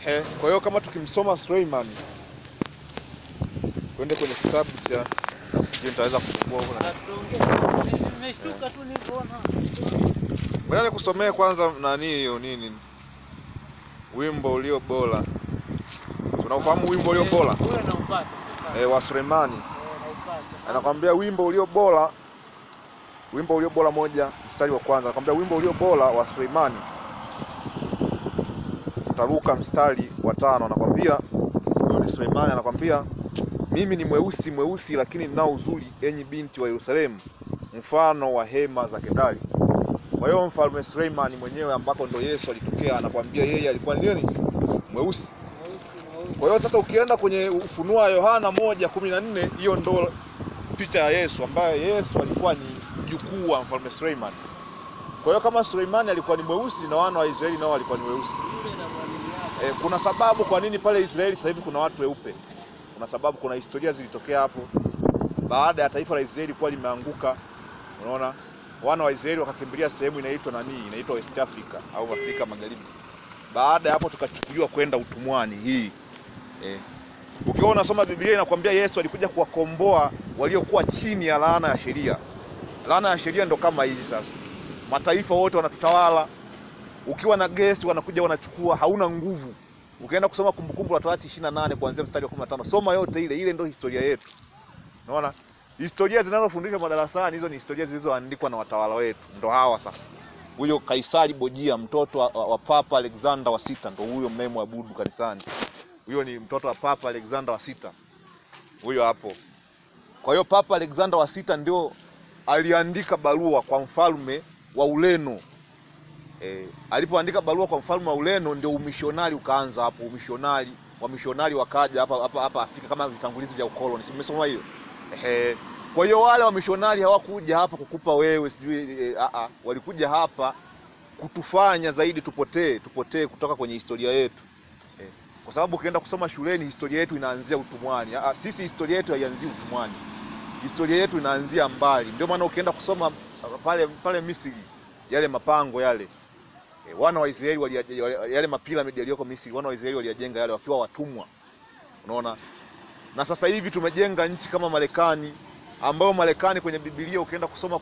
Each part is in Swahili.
Kwa hiyo kama tukimsoma Suleiman twende kwenye kitabu cha nitaweza kufungua huko na nimeshtuka tu nilipoona. Ngoja nikusomee kwanza nani hiyo nini? Wimbo ulio bora. Unaofahamu wimbo ulio bora? Ule naupata. Wa Suleimani. Naupata. Anakuambia wimbo ulio bora. Wimbo ulio bora moja mstari wa kwanza. Anakuambia wimbo ulio bora wa Suleimani. Utaruka mstari wa 5. Anakuambia huyo ni Suleimani, anakuambia mimi ni mweusi lakini ninao uzuri, enyi binti wa Yerusalemu, mfano wa hema za Kedari. Kwa hiyo mfalme Suleiman mwenyewe ambako ndo Yesu alitokea, anakuambia yeye alikuwa ni nini? Mweusi. Kwa hiyo sasa ukienda kwenye Ufunuo wa Yohana 1:14, hiyo ndo picha ya Yesu ambaye Yesu alikuwa ni mjukuu wa mfalme Suleiman. Kwa hiyo kama Suleiman alikuwa ni mweusi na wana wa Israeli nao walikuwa ni weusi. Kuna sababu kwa nini pale Israeli sasa hivi kuna watu weupe. Kuna sababu, kuna historia zilitokea hapo. Baada ya taifa la Israeli kuwa limeanguka, unaona, wana wa Israeli wakakimbilia sehemu inaitwa West Africa au Afrika Magharibi. Baada ya hapo tukachukuliwa kwenda utumwani hii. Ukiona unasoma Biblia inakwambia Yesu alikuja kuwakomboa waliokuwa chini ya laana ya sheria. Laana ya sheria ndo kama hizi sasa. Mataifa wote wanatutawala. Ukiwa na gesi wanakuja wanachukua, hauna nguvu. Ukienda kusoma Kumbukumbu la Torati 28 kuanzia mstari wa 15, soma yote ile ndio historia yetu. Unaona? Historia zinazofundishwa madarasani hizo ni historia zilizoandikwa na watawala wetu. Ndo hawa sasa. Huyo Kaisari Borgia, mtoto wa Papa Alexander wa 6, ndo huyo mnayemwabudu kanisani. Huyo ni mtoto wa Papa Alexander wa 6. Huyo hapo. Kwa hiyo Papa Alexander wa 6 ndio aliandika barua kwa mfalme wa Ureno. Alipoandika barua kwa mfalme wa Ureno ndio umishonari ukaanza hapo. Wamishonari wakaja hapa Afrika kama vitangulizi vya ukoloni. Umesoma hiyo? Kwa hiyo wale wamishonari hawakuja hapa kukupa wewe sijui walikuja hapa kutufanya zaidi tupotee kutoka kwenye historia yetu. Kwa sababu ukienda kusoma shuleni historia yetu inaanzia utumwani. Sisi historia yetu haianzii utumwani. Historia yetu inaanzia mbali. Ndio maana ukienda kusoma pale Misri, yale mapango yale, wana wa Israeli yale mapiramidi yaliyoko Misri, wana wa Israeli waliyajenga yale wakiwa watumwa. Unaona? Na sasa hivi tumejenga nchi kama Marekani, ambayo Marekani kwenye Biblia ukienda kusoma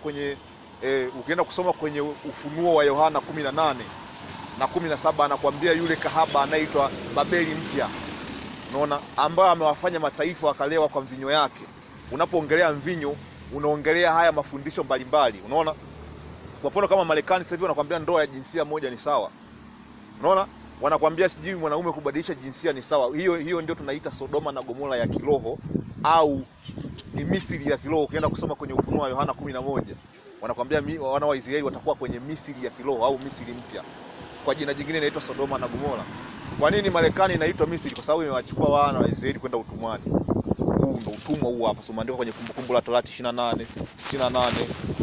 kwenye Ufunuo wa Yohana 18 na 17 anakuambia yule kahaba anaitwa Babeli mpya. Unaona? Ambaye amewafanya mataifa wakalewa kwa mvinyo yake. Unapoongelea mvinyo unaongelea haya mafundisho mbalimbali. Unaona? Kwa mfano kama Marekani sasa hivi wanakuambia ndoa ya jinsia moja ni sawa. Unaona? Wanakuambia sijui mwanaume kubadilisha jinsia ni sawa. Hiyo ndio tunaita Sodoma na Gomora ya kiroho, au ni Misri ya kiroho. Ukienda kusoma kwenye Ufunuo wa Yohana 11 wanakuambia wana wa Israeli watakuwa kwenye Misri ya kiroho au Misri mpya. Kwa jina jingine inaitwa Sodoma na Gomora. Kwa nini Marekani inaitwa Misri? Kwa sababu imewachukua wana wa Israeli kwenda utumwani. Huu ndio utumwa huu hapa. Soma andiko kwenye Kumbukumbu la Torati 28:68.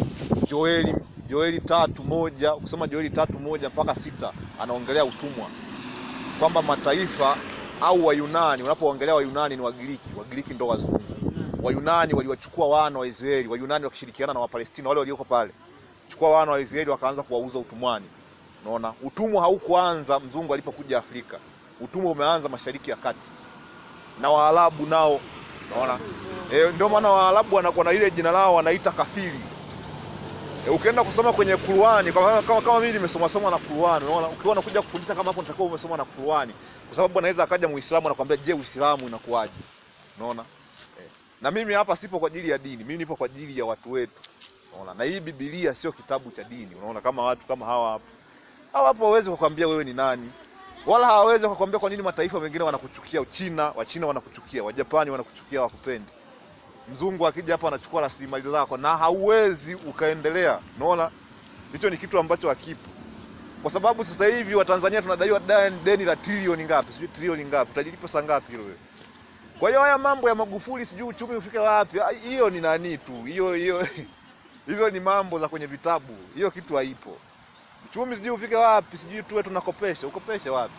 Joeli 3:1, ukisoma Joeli 3:1 mpaka 6 anaongelea utumwa. Kwamba mataifa au Wayunani, unapoongelea Wayunani ni Wagiriki ndo wazungu. Wayunani waliwachukua wana wa Israeli, Wayunani wakishirikiana na Wapalestina wale walioko pale. Chukua wana wa Israeli wakaanza kuwauza utumwani. Unaona? Utumwa haukuanza mzungu alipokuja Afrika. Utumwa umeanza Mashariki ya Kati. Na Waarabu nao, unaona? Ndio maana Waarabu wanakuwa na ile jina lao wanaita kafiri. Ukienda kusoma kwenye Qur'ani kama mimi nimesoma na Qur'ani, unaona, ukiwa unakuja kufundisha kama hapo nitakuwa umesoma na Qur'ani, kwa sababu anaweza akaja Muislamu anakuambia je, Uislamu inakuaje? Unaona? Na mimi hapa sipo kwa ajili ya dini, mimi nipo kwa ajili ya watu wetu. Unaona? Na hii Biblia sio kitabu cha dini. Unaona, kama watu kama hawa hapa. Hapo hawezi kukwambia wewe ni nani. Wala hawezi kukwambia kwa nini mataifa mengine wanakuchukia. Wachina wanakuchukia, Wajapani wanakuchukia, wakupendi. Mzungu akija hapa anachukua rasilimali zako na hauwezi ukaendelea. Unaona? Hicho ni kitu ambacho hakipo. Kwa sababu sasa hivi wa Tanzania tunadaiwa deni la trilioni ngapi? Sijui trilioni ngapi? Utajilipa saa ngapi hilo wewe? Kwa hiyo haya mambo ya Magufuli sijui uchumi ufike wapi? Hiyo ni nani tu? Hizo ni mambo za kwenye vitabu. Hiyo kitu haipo. Uchumi sijui ufike wapi? Sijui tuwe tunakopesha. Ukopesha wapi?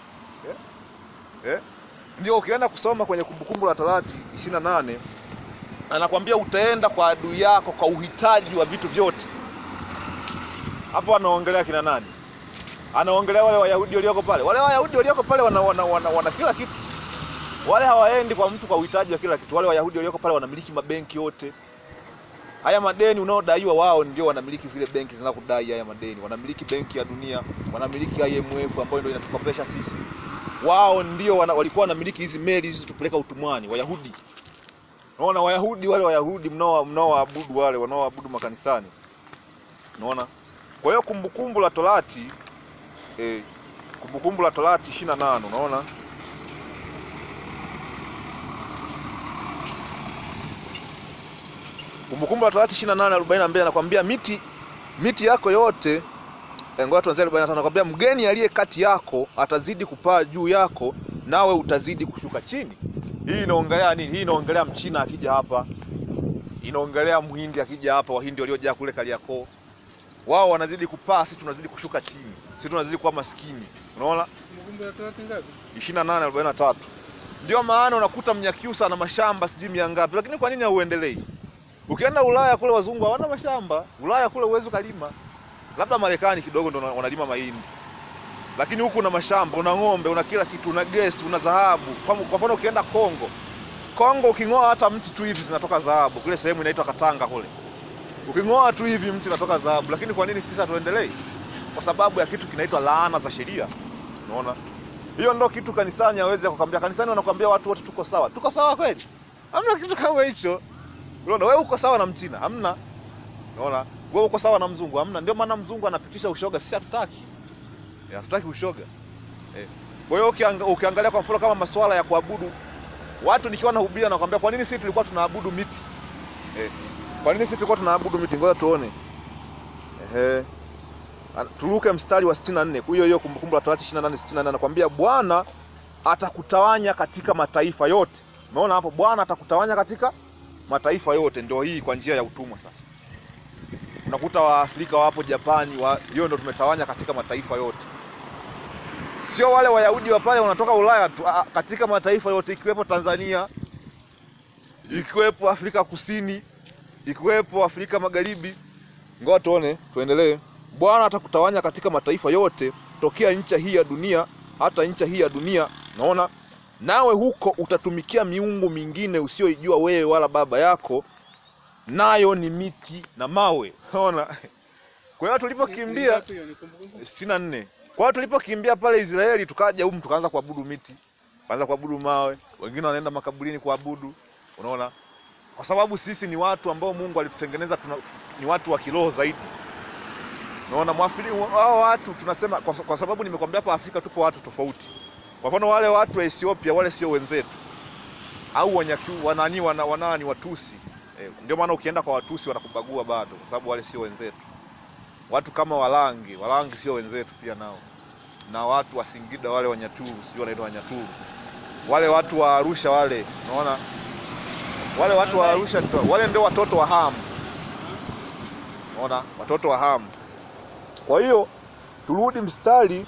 Ndio ukienda kusoma kwenye Kumbukumbu la Torati 28 anakuambia utaenda kwa adui yako kwa uhitaji wa vitu vyote. Hapo anaongelea kina nani? Anaongelea wale Wayahudi walioko pale. Wale Wayahudi walioko pale wana kila kitu. Wale hawaendi kwa mtu kwa uhitaji wa kila kitu. Wale Wayahudi walioko pale wanamiliki mabenki yote. Haya madeni unaodaiwa wao ndio wanamiliki zile benki zinazokudai haya madeni. Wanamiliki benki ya dunia, wanamiliki IMF ambayo ndio inatukopesha sisi. Wao ndio walikuwa wanamiliki hizi meli hizi tupeleka utumwani, Wayahudi. Unaona Wayahudi wale Wayahudi mnaoabudu wale wanaoabudu makanisani. Unaona? Kwa hiyo kumbukumbu la Torati kumbukumbu la Torati 28 unaona? Kumbukumbu la Torati 28:42 anakuambia miti yako yote ngoja tuanze 45 anakuambia mgeni aliye kati yako atazidi kupaa juu yako nawe utazidi kushuka chini. Hii inaongelea nini? Hii inaongelea Mchina akija hapa. Inaongelea Mhindi akija hapa, Wahindi waliojaa kule Kariakoo. Wao wanazidi kupaa, sisi tunazidi kushuka chini. Sisi tunazidi kuwa maskini. Unaona? Kumbukumbu la Torati ngapi? 28:43. Ndio maana unakuta Mnyakyusa na mashamba sijui miangapi, lakini kwa nini hauendelei? Ukienda Ulaya kule wazungu hawana mashamba. Ulaya kule uwezo kalima. Labda Marekani kidogo ndio wanalima mahindi. Lakini huku una mashamba, una ng'ombe, una kila kitu, una gesi, una dhahabu. Kwa mfano ukienda Kongo uking'oa hata mti tu hivi zinatoka dhahabu. Kule sehemu inaitwa Katanga kule. Uking'oa tu hivi mti unatoka dhahabu. Lakini kwa nini sisi hatuendelei? Kwa sababu ya kitu kinaitwa laana za sheria. Unaona? Hiyo ndio kitu kanisani hawezi kukwambia. Kanisani wanakuambia watu wote tuko sawa. Tuko sawa kweli? Hamna kitu kama hicho. Unaona wewe uko sawa na Mchina? Hamna. Unaona? Wewe uko sawa na mzungu? Hamna. Ndio maana mzungu anapitisha ushoga, sisi hatutaki. Hatutaki ushoga. Kwa hiyo ukiangalia kwa mfano kama masuala ya kuabudu watu, nikiwa nahubiri na kwambia kwa nini sisi tulikuwa tunaabudu miti? Kwa nini sisi tulikuwa tunaabudu miti? Ngoja tuone. Turuke mstari wa 64. Kwa hiyo kumbukumbu la Torati 28:64 anakuambia Bwana atakutawanya katika mataifa yote. Umeona hapo, Bwana atakutawanya katika mataifa yote. Ndio hii kwa njia ya utumwa sasa. Unakuta Waafrika wapo Japani, hiyo ndio tumetawanya katika mataifa yote. Sio wale Wayahudi wa pale wanatoka Ulaya tu, katika mataifa yote ikiwepo Tanzania, ikiwepo Afrika Kusini, ikiwepo Afrika Magharibi. Ngoja tuone, tuendelee. Bwana atakutawanya katika mataifa yote tokea ncha hii ya dunia hata ncha hii ya dunia. Naona nawe huko utatumikia miungu mingine usioijua wewe wala baba yako, nayo ni miti na mawe. Unaona? Kwa hiyo tulipokimbia 64. Kwa hiyo tulipokimbia pale Israeli tukaja huko tukaanza kuabudu miti, tukaanza kuabudu mawe, wengine wanaenda makaburini kuabudu. Unaona? Kwa sababu sisi ni watu ambao Mungu alitutengeneza, ni watu wa kiroho zaidi. Unaona hao watu tunasema kwa sababu nimekwambia hapa Afrika tupo watu tofauti. Kwa mfano wale watu wa Ethiopia wale sio wenzetu. Au wanani Watusi. Ndio maana ukienda kwa Watusi wanakubagua bado kwa sababu wale sio wenzetu. Watu kama Walangi sio wenzetu pia nao. Na watu wa Singida wale Wanyaturu, sio wanaitwa Wanyaturu. Wale watu wa Arusha wale, unaona? Wale watu wa Arusha wale ndio watoto wa Ham. Unaona? Watoto wa Ham. Kwa hiyo turudi mstari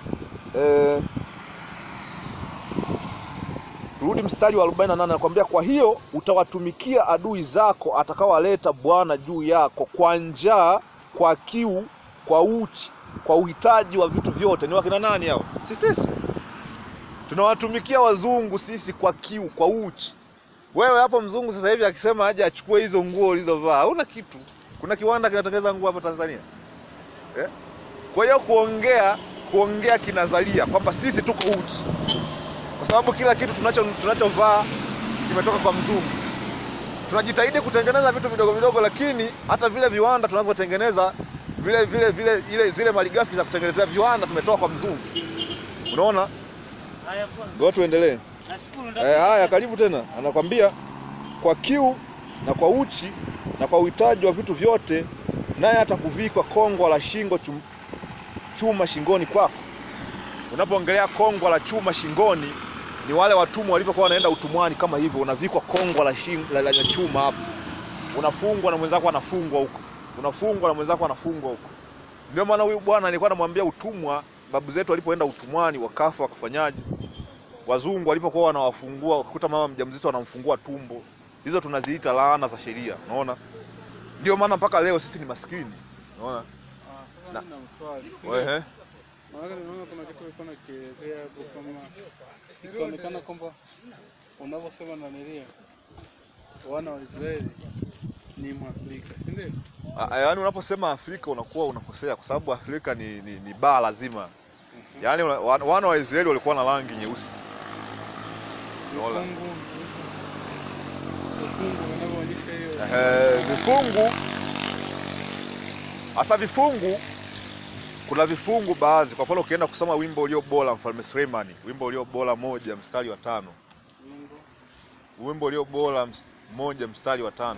wa 48 anakuambia kwa hiyo utawatumikia adui zako atakawaleta Bwana juu yako kwa njaa, kwa kiu, kwa uchi, kwa uhitaji wa vitu vyote. Ni wakina nani hao? Sisi. Tunawatumikia wazungu sisi kwa kiu, kwa uchi. Wewe hapo mzungu sasa hivi akisema aje achukue hizo nguo ulizovaa, hauna kitu. Kuna kiwanda kinatengeneza nguo hapa Tanzania. Kwa hiyo kuongea kinazalia kwamba sisi tuko uchi. Kwa sababu kila kitu tunachovaa kimetoka kwa mzungu. Tunajitahidi kutengeneza vitu vidogo vidogo, lakini hata vile viwanda tunavyotengeneza zile malighafi za kutengenezea viwanda tumetoka kwa mzungu. Unaona? Haya bwana. Ngoja tuendelee. Haya karibu tena. Anakuambia kwa kiu na kwa uchi na kwa uhitaji wa vitu vyote, naye atakuvikwa kongwa la shingo chuma shingoni kwako. Unapoongelea kongwa la chuma shingoni, ni wale watumwa walivyokuwa wanaenda utumwani kama hivyo, unavikwa kongwa la chuma hapo. Unafungwa na mwenzako anafungwa huko. Unafungwa na mwenzako anafungwa huko. Ndio maana huyu bwana alikuwa anamwambia utumwa, babu zetu walipoenda utumwani wakafa wakafanyaje? Wazungu walipokuwa wanawafungua wakakuta mama mjamzito anamfungua tumbo. Hizo tunaziita laana za sheria, unaona? Ndio maana mpaka leo sisi ni maskini, unaona? Maana naona kuna kitu kilikuwa nakielezea hapo kama ikionekana kwamba unavyosema na nilia wana wa Israeli ni Mwafrika, si ndio? Yaani unaposema Afrika unakuwa unakosea kwa sababu Afrika ni bara lazima. Yaani wana wa Israeli walikuwa na rangi nyeusi. Vifungu. Hasa vifungu, kuna vifungu baadhi. Kwa mfano ukienda kusoma wimbo ulio bora Mfalme Suleimani, wimbo ulio bora 1 mstari wa 5. Wimbo ulio bora 1 mstari wa 5.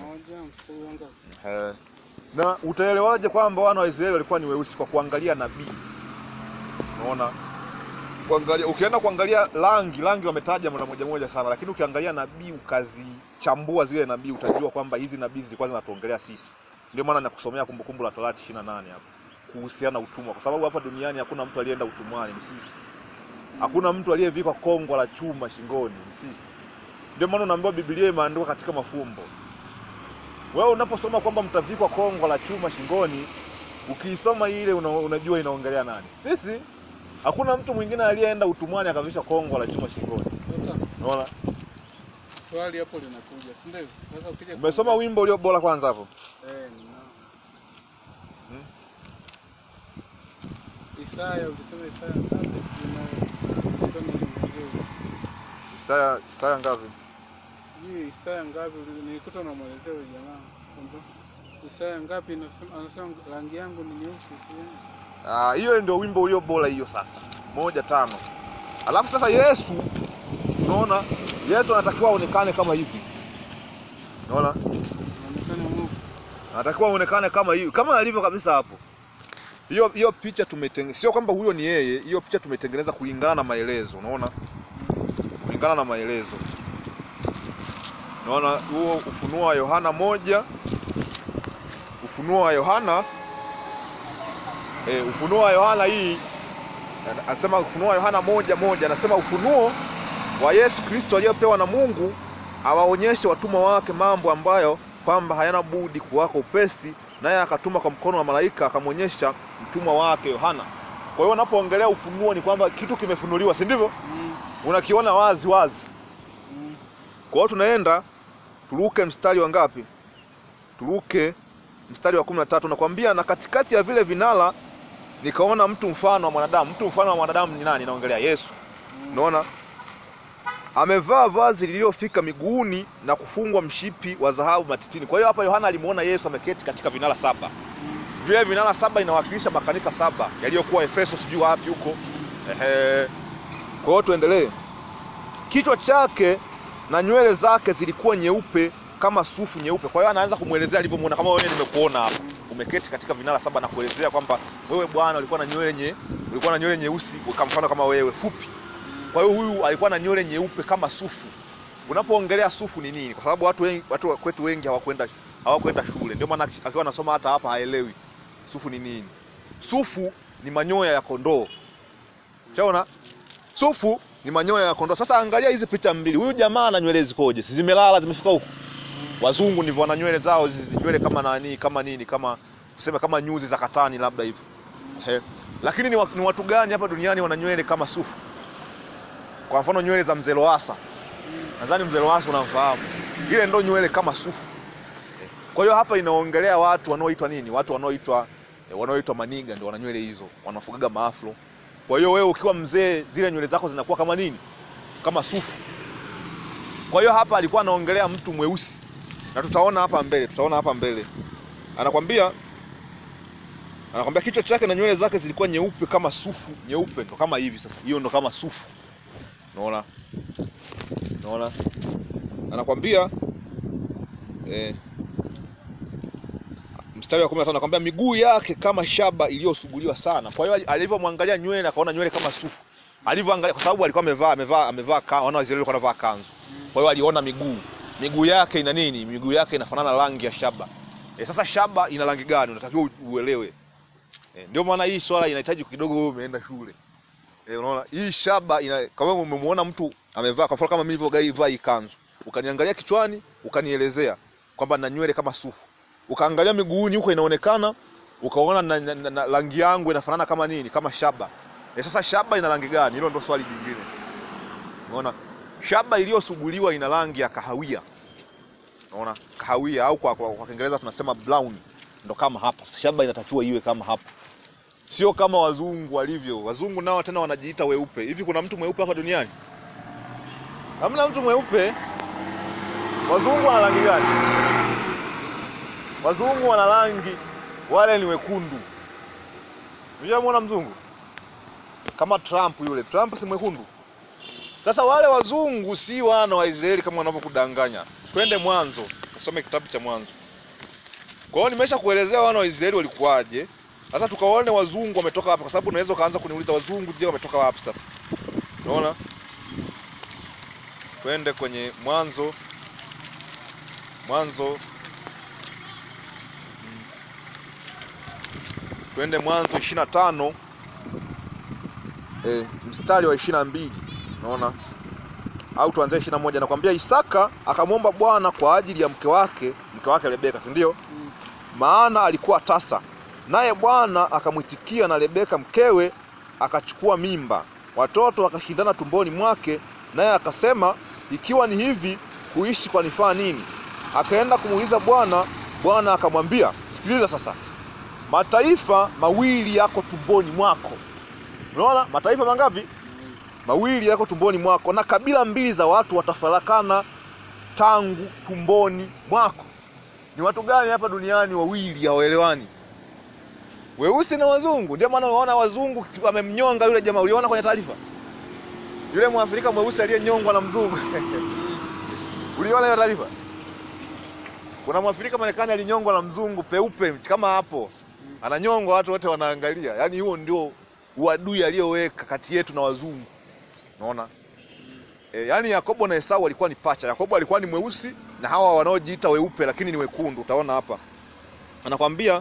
Na utaelewaje kwamba wana wa Israeli walikuwa ni weusi? Kwa kuangalia nabii. Unaona? Kuangalia, ukienda kuangalia rangi wametaja mara moja sana, lakini ukiangalia nabii ukazichambua zile nabii utajua kwamba hizi nabii zilikuwa zinatuongelea sisi. Ndio maana nakusomea Kumbukumbu la Torati 28 hapo kuhusiana na utumwa, kwa sababu hapa duniani hakuna mtu aliyeenda utumwani, ni sisi. Hakuna mtu aliyevikwa kongo la chuma shingoni, ni sisi. Ndio maana unaambiwa Biblia imeandikwa katika mafumbo. Wewe unaposoma kwamba mtavikwa kongo la chuma shingoni, ukiisoma ile unajua inaongelea nani? Sisi. Hakuna mtu mwingine aliyeenda utumwani akavisha kongo la chuma shingoni. Unaona? Swali hapo linakuja, si ndio? Sasa ukija umesoma wimbo ulio bora kwanza hapo? Nina. Isaya, ukisema Isaya ngapi? Isaya ngapi? Isaya ngapi? Nilikuta na mwelezeo jamaa kwamba Isaya ngapi anasema rangi yangu ni nyeusi, si? Hiyo ndio wimbo ulio bora hiyo sasa. 1:5. Alafu sasa Yesu, unaona? Yesu anatakiwa aonekane kama hivi. Unaona? Anaonekana mwovu. Anatakiwa aonekane kama hivi, kama alivyo kabisa hapo. Hiyo picha tumetengeneza, sio kwamba huyo ni yeye, hiyo picha tumetengeneza kulingana na maelezo, unaona? Kulingana na maelezo. Unaona huo Ufunuo wa Yohana 1. Ufunuo wa Yohana Ufunuo wa Yohana hii anasema Ufunuo wa Yohana 1:1 anasema ufunuo wa Yesu Kristo aliyopewa na Mungu awaonyeshe watumwa wake mambo ambayo kwamba hayana budi kuwako upesi, naye akatuma kwa mkono wa malaika akamonyesha mtumwa wake Yohana. Kwa hiyo unapoongelea ufunuo ni kwamba kitu kimefunuliwa, si ndivyo? Unakiona wazi. Kwa hiyo tunaenda turuke mstari wa ngapi? Turuke mstari wa 13. Nakwambia, na katikati ya vile vinara nikaona mtu mfano wa mwanadamu. Mtu mfano wa mwanadamu ni nani? Naongelea Yesu. Unaona? Amevaa vazi lililofika miguuni na kufungwa mshipi wa dhahabu matitini. Kwa hiyo hapa Yohana alimuona Yesu ameketi katika vinara 7. Vile vinara 7 inawakilisha makanisa 7 yaliyokuwa Efeso, sijui wapi huko. Kwa hiyo tuendelee. Kichwa chake na nywele zake zilikuwa nyeupe kama sufu nyeupe. Kwa hiyo anaanza kumuelezea alivyomuona, kama wewe nimekuona hapa umeketi katika vinara 7 na kuelezea kwamba wewe bwana ulikuwa na nywele nyeusi kama mfano kama wewe fupi. Kwa hiyo huyu alikuwa na nywele nyeupe kama sufu. Unapoongelea sufu ni nini? Kwa sababu watu kwetu wengi hawakwenda shule. Ndio maana akiwa anasoma hata hapa haelewi sufu ni nini. Sufu ni manyoya ya kondoo. Unaona? Sufu ni manyoya ya kondoo. Sasa angalia hizi picha mbili. Huyu jamaa ana nywele zikoje? Si zimelala zimefika huko. Wazungu ndivyo wana nywele zao, nywele kama nani, kama nini, kama kusema kama nyuzi za katani labda hivyo. Lakini ni watu gani hapa duniani wana nywele kama sufu? Kwa mfano nywele za Mzee Lowassa. Nadhani Mzee Lowassa unamfahamu. Ile ndio nywele kama sufu. Kwa hiyo hapa inaongelea watu wanaoitwa nini? Watu wanaoitwa maniga ndio wana nywele hizo. Wanafugaga maafro. Kwa hiyo wewe ukiwa mzee zile nywele zako zinakuwa kama nini? Kama sufu. Kwa hiyo hapa alikuwa anaongelea mtu mweusi. Na tutaona hapa mbele. Anakwambia kichwa chake na nywele zake zilikuwa nyeupe kama sufu, nyeupe ndo kama hivi sasa. Hiyo ndo kama sufu. Unaona? Anakwambia mstari wa 15 anakwambia miguu yake kama shaba iliyosuguliwa sana. Kwa hiyo alivyomwangalia nywele akaona nywele kama sufu. Alivyoangalia kwa sababu alikuwa amevaa wana wa Israeli walikuwa wanavaa kanzu. Kwa hiyo aliona miguu yake ina nini? Miguu yake inafanana rangi ya shaba. Sasa shaba ina rangi gani? Unatakiwa uelewe. Ndio maana hii swala inahitaji kidogo wewe umeenda shule. Unaona? Hii shaba kama umemuona mtu amevaa kwa mfano kama mimi nilivyovaa hii kanzu. Ukaniangalia kichwani, ukanielezea kwamba na nywele kama sufu. Ukaangalia miguuni huko inaonekana, ukaona na rangi yangu inafanana kama nini? Kama shaba. Sasa shaba ina rangi gani? Hilo ndo swali jingine. Unaona? Shaba iliyosuguliwa ina rangi ya kahawia. Unaona? Kahawia au kwa Kiingereza tunasema brown. Ndo kama hapa. Shaba inatakiwa iwe kama hapa. Sio kama wazungu walivyo. Wazungu nao tena wanajiita weupe. Hivi kuna mtu mweupe hapa duniani? Hamna mtu mweupe. Wazungu wana rangi gani? Wazungu wana rangi, wale ni wekundu. Unajua mzungu? Kama Trump yule. Trump si mwekundu. Sasa wale wazungu si wana wa Israeli kama wanavyokudanganya. Twende Mwanzo, kasome kitabu cha Mwanzo. Kwa hiyo nimesha kuelezea wana wa Israeli walikuwaje. Sasa tukaone wazungu wametoka wapi, kwa sababu unaweza kaanza kuniuliza wazungu je wametoka wapi sasa. Unaona? Twende kwenye Mwanzo. Twende Mwanzo 25 mstari wa 22. Unaona? Au tuanze 21. Nakwambia Isaka akamwomba Bwana kwa ajili ya mke wake Rebeka, si ndio? Maana alikuwa tasa. Naye Bwana akamwitikia na Rebeka mkewe akachukua mimba. Watoto wakashindana tumboni mwake, naye akasema ikiwa ni hivi kuishi kwa nifaa nini? Akaenda kumuuliza Bwana, Bwana akamwambia, sikiliza sasa. Mataifa mawili yako tumboni mwako. Unaona? Mataifa mangapi? Mawili yako tumboni mwako, na kabila mbili za watu watafarakana tangu tumboni mwako. Ni watu gani hapa duniani wawili hawaelewani? Weusi na wazungu. Ndio maana unaona wazungu wamemnyonga yule jamaa. Uliona kwenye taarifa? Yule Mwafrika mweusi aliyenyongwa na mzungu. Uliona hiyo taarifa? Kuna Mwafrika Marekani alinyongwa na mzungu peupe kama hapo. Ananyongwa, watu wote wanaangalia. Yaani huo ndio uadui aliyoweka kati yetu na wazungu. Unaona? Yaani Yakobo na Esau walikuwa ni pacha. Yakobo alikuwa ni mweusi na hawa wanaojiita weupe lakini ni wekundu. Utaona hapa. Anakwambia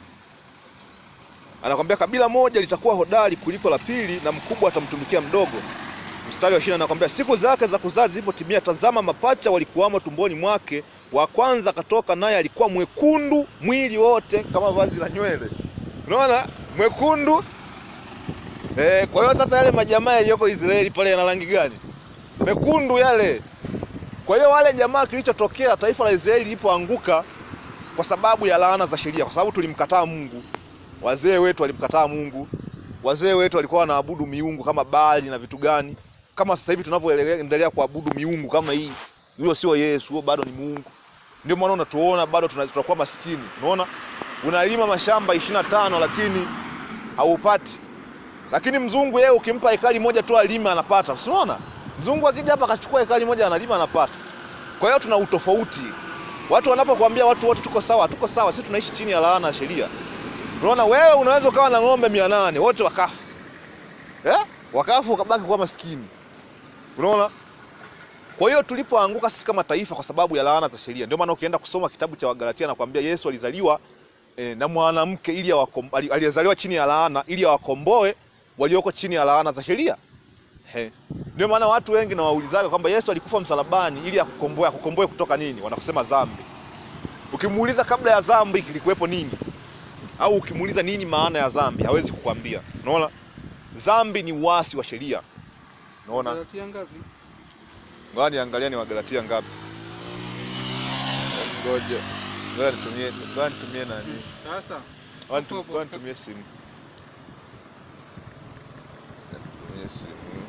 kabila moja litakuwa hodari kuliko la pili na mkubwa atamtumikia mdogo. Mstari wa 20 anakwambia siku zake za kuzaa zilipotimia, tazama mapacha walikuwamo tumboni mwake. Wa kwanza akatoka, naye alikuwa mwekundu mwili wote kama vazi la nywele. Unaona? Mwekundu. Kwa hiyo sasa yale majamaa yaliyoko Israeli pale yana rangi gani? Mekundu yale. Kwa hiyo wale jamaa, kilichotokea taifa la Israeli lilipoanguka kwa sababu ya laana za sheria, kwa sababu tulimkataa Mungu. Wazee wetu walimkataa Mungu. Wazee wetu walikuwa wanaabudu miungu kama Baali na vitu gani. Kama sasa hivi tunavyoendelea kuabudu miungu kama hii. Huyo sio Yesu, huyo bado ni Mungu. Ndio maana unatuona bado tunakuwa maskini. Unaona? Unalima mashamba 25 lakini haupati. Lakini mzungu yeye ukimpa ekari moja tu alima anapata. Unaona? Mzungu akija hapa akachukua ekari moja analima anapata. Kwa hiyo tuna utofauti. Watu wanapokuambia watu wote tuko sawa, sisi tunaishi chini ya laana ya sheria. Unaona, wewe unaweza ukawa na ng'ombe 800 wote wakafa. Wakafa ukabaki kuwa maskini. Unaona? Kwa hiyo tulipoanguka sisi kama taifa kwa sababu ya laana za sheria. Ndio maana ukienda kusoma kitabu cha Wagalatia na kuambia Yesu alizaliwa na mwanamke ili aliyezaliwa chini ya laana ili awakomboe walioko chini ya laana za sheria. Ndio maana watu wengi na waulizaga kwamba Yesu alikufa msalabani ili akukomboe kutoka nini? Wanakusema dhambi. Ukimuuliza kabla ya dhambi kilikuwepo nini? Au ukimuuliza nini maana ya dhambi, hawezi kukwambia. Unaona? Dhambi ni uasi wa sheria. Unaona? Wagalatia ngapi? Ngani angalia ni Wagalatia ngapi? Ngoja nitumie nani? Sasa nitumie simu. Yes.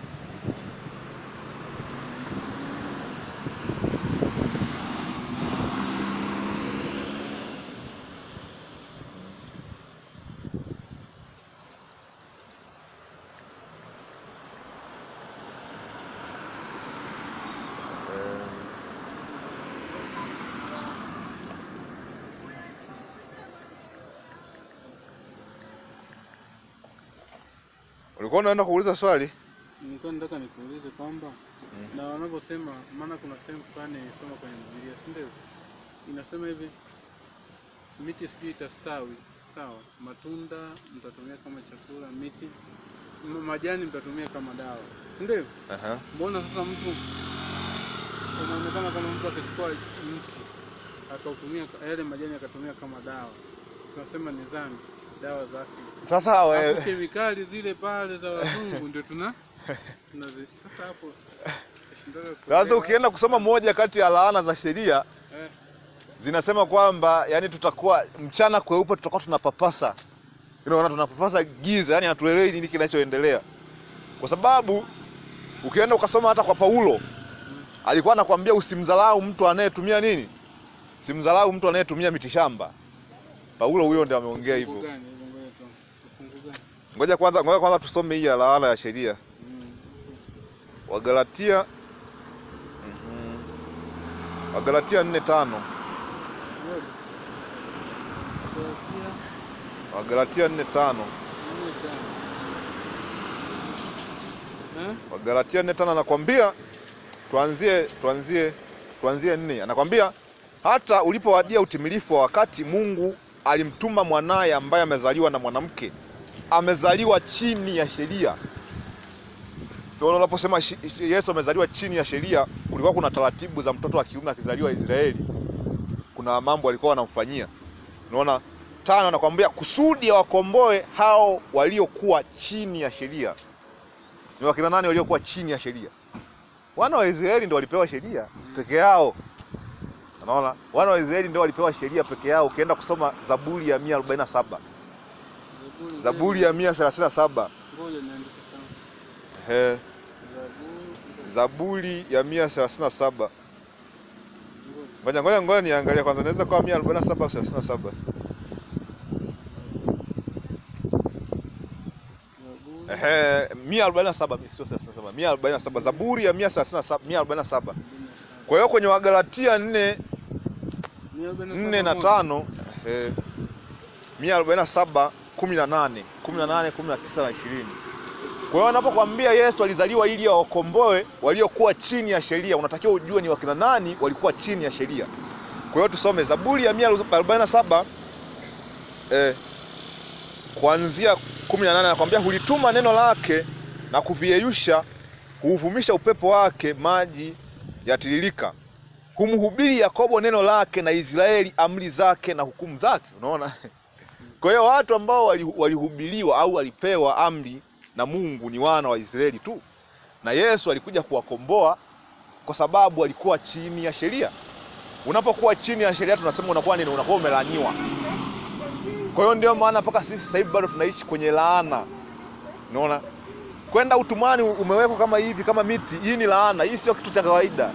Ulikuwa unaenda kuuliza swali? Nilikuwa nataka nikuulize kwamba na wanaposema, maana kuna sehemu fulani nisoma kwenye Biblia, si ndio? Inasema hivi, miti sijui itastawi, sawa? Matunda mtatumia kama chakula, miti majani mtatumia kama dawa, si ndio? Mbona sasa mtu unaonekana kama mtu akichukua mti akautumia yale majani akatumia kama dawa, tunasema ni dhambi. dawa za asili. Sasa kemikali zile pale za wazungu ndio sasa hapo. Sasa ukienda kusoma moja kati ya laana za sheria zinasema kwamba yani tutakuwa mchana kweupe tutakuwa tunapapasa. Unaona tunapapasa giza, yani hatuelewi nini kinachoendelea. Kwa sababu ukienda ukasoma hata kwa Paulo alikuwa anakuambia usimdharau mtu anayetumia nini? Simdharau mtu anayetumia mitishamba. Paulo huyo ndiye ameongea hivyo. Ngoja kwanza tusome hii laana ya sheria. Wagalatia 4:5. Wagalatia 4:5. Wagalatia 4:5 anakuambia tuanzie 4. Anakuambia hata ulipowadia utimilifu wa wakati Mungu alimtuma mwanaye ambaye amezaliwa na mwanamke, amezaliwa chini ya sheria. Ndio unaposema Yesu amezaliwa chini ya sheria, kulikuwa kuna taratibu za mtoto wa kiume akizaliwa Israeli. Kuna mambo alikuwa wanamfanyia. Unaona 5 anakuambia kusudi ya wakomboe hao waliokuwa chini ya sheria. Ni wakina nani waliokuwa chini ya sheria? Wana wa Israeli ndio walipewa sheria peke yao. Unaona? Wana wa Israeli ndio walipewa sheria peke yao. Ukienda kusoma Zaburi ya 147. Zaburi ya 137. Ngoja niandike sana. Zaburi ya 137. Ngoja niangalie kwanza, naweza kuwa 147 au 37. 147 sio 37. 147 Zaburi ya 137 147. Kwa hiyo kwenye Wagalatia 4 na 5 147 18 19 na 20. Kwa hiyo anapokuambia Yesu alizaliwa ili awakomboe waliokuwa chini ya sheria, unatakiwa ujue ni wakina nani walikuwa chini ya sheria. Kwa hiyo tusome Zaburi ya 147 kuanzia 18. Anakuambia hulituma neno lake na kuviyeyusha, huuvumisha upepo wake, maji yatiririka. Humhubiri Yakobo neno lake na Israeli amri zake na hukumu zake. Unaona? Kwa hiyo watu ambao walihubiriwa au walipewa amri na Mungu ni wana wa Israeli tu. Na Yesu alikuja kuwakomboa kwa sababu walikuwa chini ya sheria. Unapokuwa chini ya sheria tunasema unakuwa nini? Unakuwa umelaaniwa. Kwa hiyo ndio maana mpaka sisi sasa hivi bado tunaishi kwenye laana. Unaona? Kwenda utumwani umewekwa kama hivi, kama miti. Hii ni laana. Hii sio kitu cha kawaida.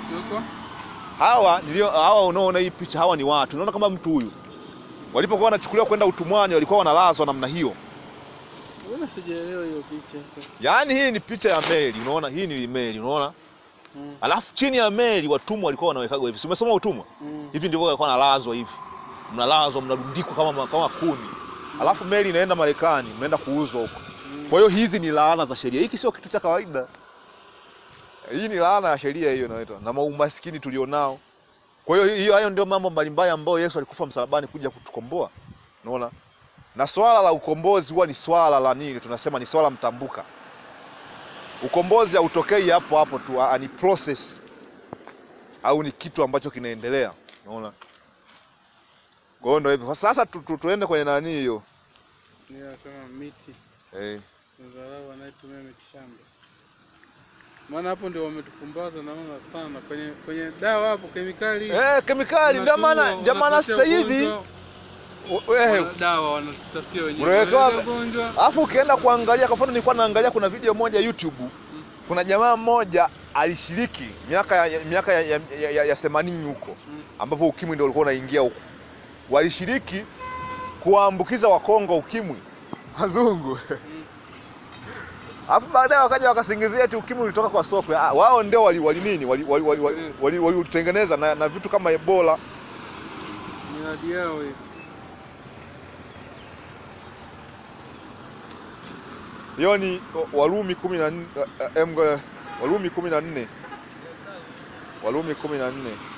Hawa unaona hii picha, hawa ni watu. Unaona kama mtu huyu. Walipokuwa wanachukuliwa kwenda utumwani walikuwa wanalazwa namna hiyo. Mbona sijaelewa hiyo picha sasa? Yaani hii ni picha ya meli, unaona? Hii ni meli, unaona? Alafu chini ya meli watumwa walikuwa wanawekagwa hivi. Umesoma utumwa? Hivi ndivyo walikuwa wanalazwa hivi. Mnalazwa, mnarundikwa kama kuni. Alafu meli inaenda Marekani, mnaenda kuuzwa huko. Kwa hiyo hizi ni laana za sheria. Hiki sio kitu cha kawaida. Hii ni laana ya sheria hiyo inaitwa, na umaskini tulionao. Kwa hiyo hayo ndio mambo mbalimbali ambayo Yesu alikufa msalabani kuja kutukomboa. Unaona? Na swala la ukombozi huwa ni swala la nini? Tunasema ni swala mtambuka. Ukombozi hautokei hapo tu, ni process au ni kitu ambacho kinaendelea. Unaona? Kwa hiyo ndio hivyo. Sasa tuende kwenye nani hiyo? Ni kama miti. Mzalao anayetumia miti shamba. Maana hapo ndio wametupumbaza naona sana kwenye dawa hapo kemikali. Kemikali ndio maana sasa hivi dawa wanatutafutia wenyewe. Alafu ukienda kuangalia, kwa mfano nilikuwa naangalia kuna video moja YouTube. Kuna jamaa mmoja alishiriki miaka ya 80 huko ambapo ukimwi ndio ulikuwa unaingia huko. Walishiriki kuambukiza Wakongo ukimwi wazungu. Alafu baadaye wakaja wakasingizia eti ukimwi ulitoka kwa sokwe. Wao ndio walitengeneza na vitu kama Ebola. Ni hadi yao hiyo. Hiyo ni Warumi 14. Warumi 14. Warumi 14.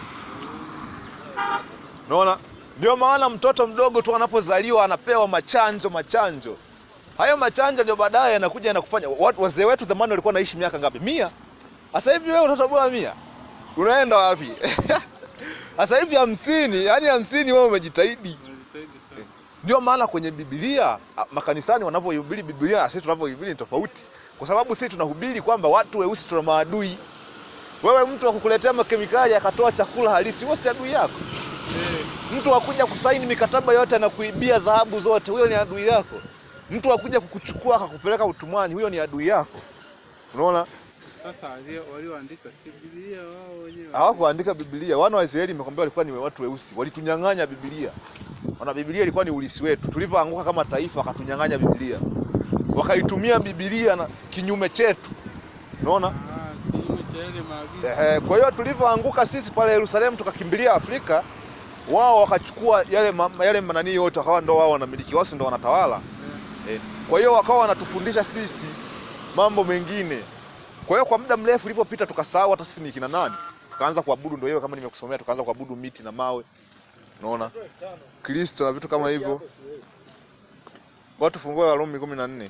Unaona? Ndio maana mtoto mdogo tu anapozaliwa anapewa machanjo. Hayo machanjo ndio baadaye yanakuja na kufanya. Wazee wetu zamani walikuwa naishi miaka ngapi? 100. Sasa hivi wewe utatoboa 100. Unaenda wapi? Sasa hivi 50, yani 50 wewe umejitahidi. Ndio maana kwenye Biblia makanisani wanavyohubiri Biblia na sisi tunavyohubiri ni tofauti. Kwa sababu sisi tunahubiri kwamba watu weusi tuna maadui. Wewe mtu akukuletea makemikali akatoa chakula halisi, wewe si adui yako. Mtu akuja kusaini mikataba yote na kuibia dhahabu zote, huyo ni adui yako. Mtu akuja kukuchukua akakupeleka utumwani, huyo ni adui yako. Unaona? Sasa walioandika si Biblia wao wenyewe. Hawakuandika Biblia. Wana wa Israeli nimekwambia walikuwa ni watu weusi. Walitunyang'anya Biblia. Wana Biblia ilikuwa ni ulisi wetu. Tulivyoanguka kama taifa wakatunyang'anya Biblia. Wakaitumia Biblia na kinyume chetu. Unaona? Kinyume cha yale maagizo. Kwa hiyo tulivyoanguka sisi pale Yerusalemu tukakimbilia Afrika, wao wakachukua yale manani yote, wakawa ndio wao wanamiliki, wao ndio wanatawala. Kwa hiyo wakawa wanatufundisha sisi mambo mengine. Kwa hiyo kwa muda mrefu ulipopita tukasahau hata sisi ni kina nani. Tukaanza kuabudu ndio hiyo kama nimekusomea, tukaanza kuabudu miti na mawe. Unaona? Kristo na vitu kama hivyo. Watu fungue Warumi 14.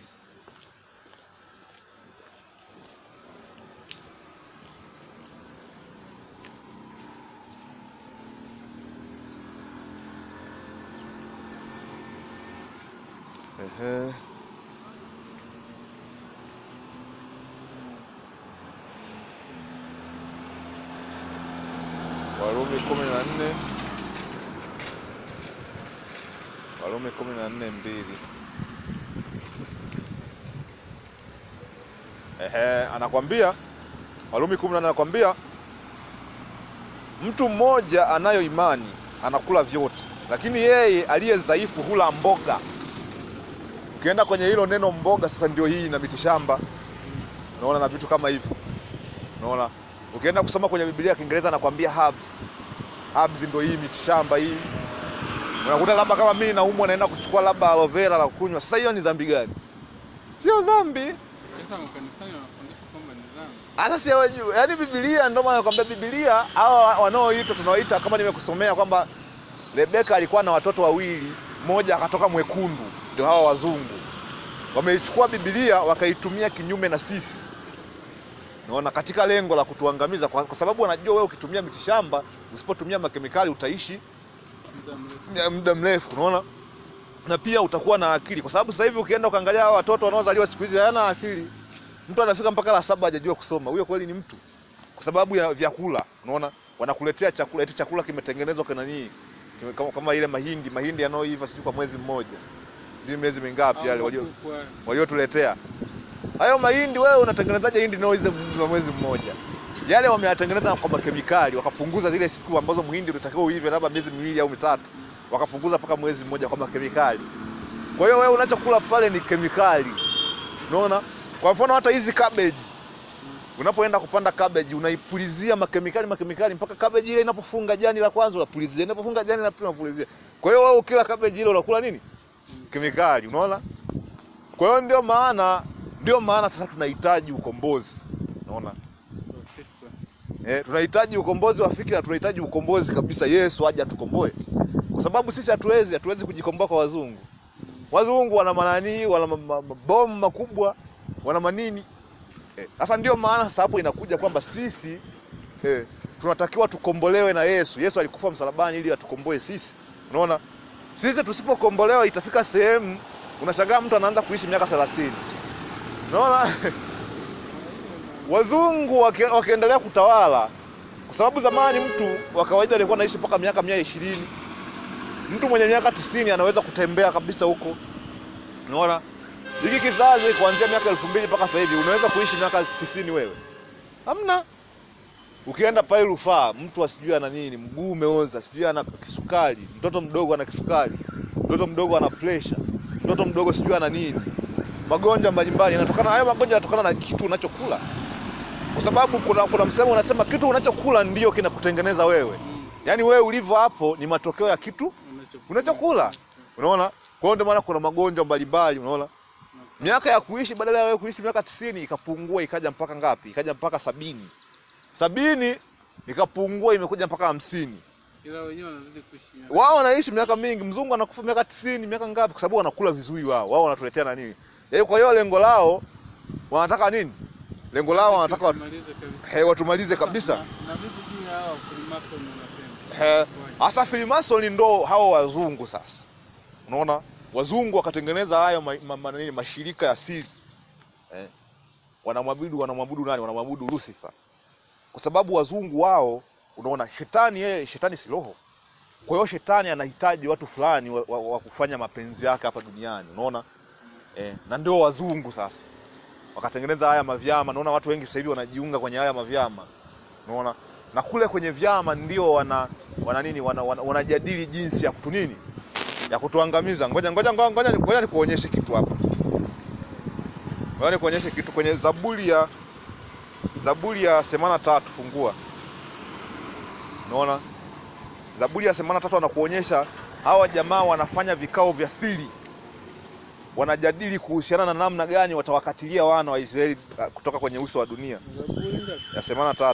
Warumi 14. Warumi 14:2. Anakuambia Warumi 14 anakuambia mtu mmoja anayo imani anakula vyote, lakini yeye aliye dhaifu hula mboga. Ukienda kwenye hilo neno mboga sasa ndio hii na mitishamba. Unaona na vitu kama hivyo. Unaona? Ukienda kusoma kwenye Biblia Kiingereza anakuambia herbs. Herbs ndio hii mitishamba hii. Unakuta labda kama mimi naumwa naenda kuchukua labda aloe vera na kunywa. Sasa hiyo ni dhambi gani? Sio dhambi. Sasa makanisani wanafundisha kwamba ni dhambi. Hata si hawajui. Yaani Biblia ndio maana nakwambia Biblia hao wanaoitwa tunaoita kama nimekusomea kwamba Rebeka alikuwa na watoto wawili, mmoja akatoka mwekundu, ndio hawa wazungu. Wameichukua Biblia wakaitumia kinyume na sisi. Unaona, katika lengo la kutuangamiza kwa sababu wanajua wewe ukitumia mitishamba, usipotumia makemikali utaishi muda mrefu, unaona? Na pia utakuwa na akili kwa sababu sasa hivi ukienda ukaangalia hao watoto wanaozaliwa siku hizi hayana akili. Mtu anafika mpaka la 7 hajajua kusoma. Huyo kweli ni mtu? Kwa sababu ya vyakula, unaona? Wanakuletea chakula, eti chakula kimetengenezwa kwa nani? Kama ile mahindi yanayoiva sijui kwa mwezi mmoja. Ndio miezi mingapi yale waliotuletea. Hayo mahindi wewe unatengenezaje hindi inayoiva kwa mwezi mmoja? Yale wameyatengeneza kwa makemikali, wakapunguza zile siku ambazo muhindi unatakiwa uive labda miezi 2 au 3. Wakapunguza mpaka mwezi mmoja kwa makemikali. Kwa hiyo wewe unachokula pale ni kemikali. Unaona? Kwa mfano hata hizi cabbage. Unapoenda kupanda cabbage unaipulizia makemikali mpaka cabbage ile inapofunga jani la kwanza unapulizia, inapofunga jani la pili unapulizia. Kwa hiyo wewe ukila cabbage ile unakula nini? Kemikali, unaona? Kwa hiyo ndio maana sasa tunahitaji ukombozi. Unaona? Tunahitaji ukombozi wa fikra, tunahitaji ukombozi kabisa. Yesu aje atukomboe. Kwa sababu sisi hatuwezi kujikomboa kwa wazungu. Wazungu wana manani, wana mabomu makubwa, wana manini. Sasa ndio maana sasa hapo inakuja kwamba sisi tunatakiwa tukombolewe na Yesu. Yesu alikufa msalabani ili atukomboe sisi. Unaona? Sisi tusipokombolewa itafika sehemu unashangaa mtu anaanza kuishi miaka 30. Unaona? Wazungu wakiendelea kutawala, kwa sababu zamani mtu wa kawaida alikuwa anaishi mpaka miaka 120. Mtu mwenye miaka 90 anaweza kutembea kabisa huko. Unaona? Hiki kizazi kuanzia miaka 2000 mpaka sasa hivi unaweza kuishi miaka 90 wewe? Hamna. Ukienda pale Rufaa, mtu asijui ana nini, mguu umeoza, sijui ana kisukari, mtoto mdogo ana kisukari, mtoto mdogo ana pressure, mtoto mdogo sijui ana nini. Magonjwa mbalimbali yanatokana, hayo magonjwa yanatokana na kitu unachokula. Kwa sababu kuna msemo unasema kitu unachokula ndio kinakutengeneza wewe. Yaani wewe ulivyo hapo ni matokeo ya kitu unachokula. Unaona? Kwa hiyo ndio maana kuna magonjwa mbalimbali, unaona? Miaka ya kuishi badala ya wewe kuishi miaka 90 ikapungua ikaja mpaka ngapi? Ikaja mpaka 70. 70 ikapungua imekuja mpaka 50. Ila wenyewe wanazidi kuishi. Wao wanaishi miaka mingi, mzungu anakufa miaka 90, miaka ngapi? Kwa sababu wanakula vizuri wao. Wao wanatuletea nani? Kwa hiyo lengo lao wanataka nini? Lengo lao wanataka watumalize kabisa. Na vipi juu hao Freemason wanasema? Hasa Freemason ndo hao wazungu sasa. Unaona, wazungu wakatengeneza hayo mashirika ya siri. Wanamwabudu nani? Wanamwabudu Lucifer. Kwa sababu wazungu wao, unaona, shetani si roho. Kwa hiyo shetani anahitaji watu fulani wa kufanya mapenzi yake hapa duniani, unaona? Na ndio wazungu sasa wakatengeneza haya mavyama. Naona watu wengi sasa hivi wanajiunga kwenye haya mavyama. Unaona? Na kule kwenye vyama ndio wanajadili jinsi ya kutunini, ya kutuangamiza. Ngoja nikuonyeshe kitu hapa. Ngoja nikuonyeshe kitu kwenye Zaburi ya 83 fungua. Unaona? Zaburi ya 83 anakuonyesha hawa jamaa wanafanya vikao vya siri. Wanajadili kuhusiana na namna gani watawakatilia wana wa Israeli kutoka kwenye uso wa dunia. Ya 83.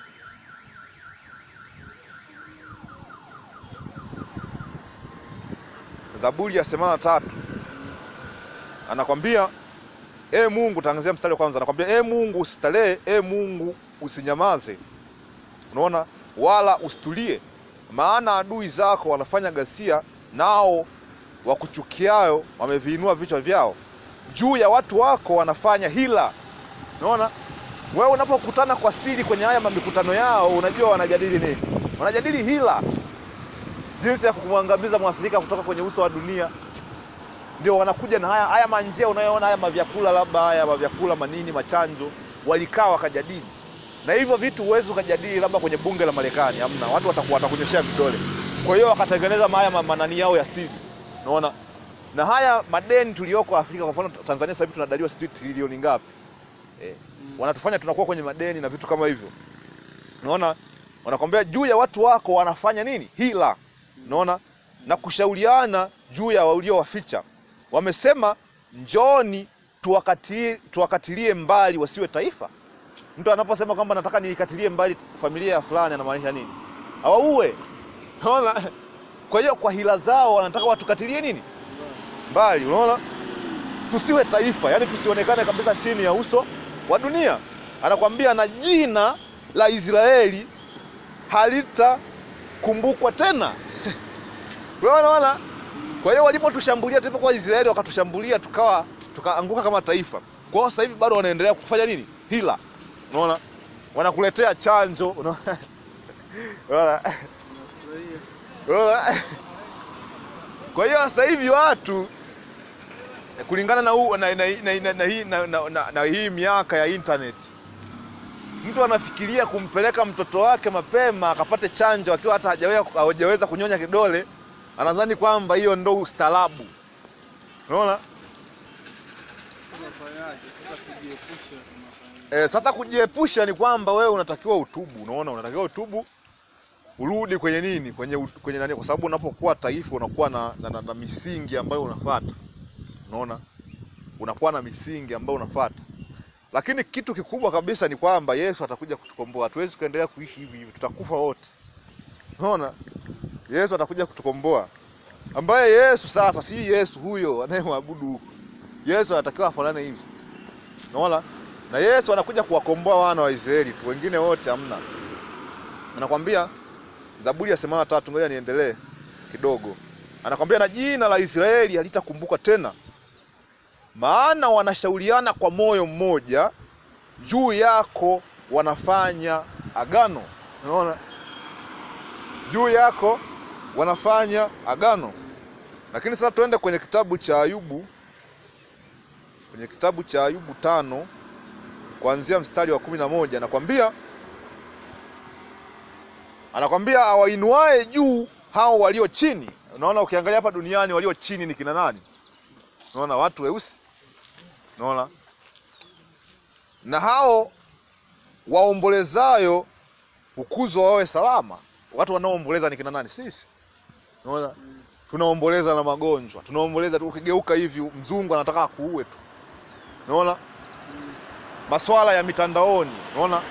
Zaburi ya 83. Anakwambia, Mungu, taanzia mstari wa kwanza. Anakwambia, Mungu usitalee, Mungu usinyamaze. Unaona? Wala usitulie. Maana adui zako wanafanya ghasia, nao wakuchukiao wameviinua vichwa vyao. Juu ya watu wako wanafanya hila. Unaona? Wewe unapokutana kwa siri kwenye haya mikutano yao, unajua wanajadili nini? Wanajadili hila. Jinsi ya kumwangamiza Mwafrika kutoka kwenye uso wa dunia. Ndio wanakuja na haya manjia unayoona, haya mavyakula, labda haya mavyakula manini, machanjo, walikaa wakajadili. Na hivyo vitu huwezi ukajadili labda kwenye bunge la Marekani, hamna. Watu watakunyeshea vidole. Kwa hiyo wakatengeneza haya manani yao ya siri. Unaona? Na haya madeni tulioko Afrika, kwa mfano Tanzania sasa hivi tunadaiwa trilioni ngapi? Wanatufanya tunakuwa kwenye madeni na vitu kama hivyo. Unaona? Wanakwambia juu ya watu wako wanafanya nini? Hila. Unaona? Na kushauriana juu ya waliowaficha. Wamesema, njooni tuwakatilie mbali wasiwe taifa. Mtu anaposema kwamba nataka nikatilie mbali familia ya fulani, anamaanisha nini? Hawauwe. Unaona? Kwa hiyo kwa hila zao wanataka watukatilie nini? Mbali. Unaona? Tusiwe taifa, yani tusionekane kabisa chini ya uso wa dunia. Anakuambia na jina la Israeli halitakumbukwa tena. Unaona? Kwa hiyo walipotushambulia kwa Israeli, wakatushambulia tukaanguka kama taifa. Kwa hiyo sasa hivi bado wanaendelea kufanya nini? Hila. Unaona? Wanakuletea chanjo, unaona? Unaona? Kwa hiyo sasa hivi watu, kulingana na hii miaka ya internet, mtu anafikiria kumpeleka mtoto wake mapema akapate chanjo akiwa hata hajaweza kunyonya kidole, anadhani kwamba hiyo ndo ustaarabu. Unaona? Sasa kujiepusha ni kwamba wewe unatakiwa utubu. Unaona? Unatakiwa utubu, urudi kwenye nini? Kwenye nani? Kwa sababu unapokuwa taifa unakuwa na misingi ambayo unafuata. Unaona? Unakuwa na misingi ambayo unafuata. Lakini kitu kikubwa kabisa ni kwamba Yesu atakuja kutukomboa. Hatuwezi kuendelea kuishi hivi, tutakufa wote. Unaona? Yesu atakuja kutukomboa. Ambaye Yesu sasa si Yesu huyo anayemwabudu huko. Yesu anatakiwa afanane hivi. Unaona? Na Yesu anakuja kuwakomboa wana wa Israeli tu, wengine wote hamna. Anakuambia Zaburi ya 83, ngoja niendelee kidogo. Anakuambia na jina la Israeli halitakumbuka tena. Maana wanashauriana kwa moyo mmoja, juu yako wanafanya agano. Unaona? Juu yako wanafanya agano. Lakini sasa tuende kwenye kitabu cha Ayubu. Kwenye kitabu cha Ayubu 5 kuanzia mstari wa 11, anakwambia awainuae juu hao walio chini. Unaona, ukiangalia hapa duniani walio chini ni kina nani? Unaona, watu weusi. Unaona? Na hao waombolezayo ukuzwa wawe salama. Watu wanaoomboleza ni kina nani? Sisi. Unaona? Tunaomboleza na magonjwa. Tunaomboleza tu, ukigeuka hivi mzungu anataka kuue tu. Unaona? Masuala ya mitandaoni. Unaona?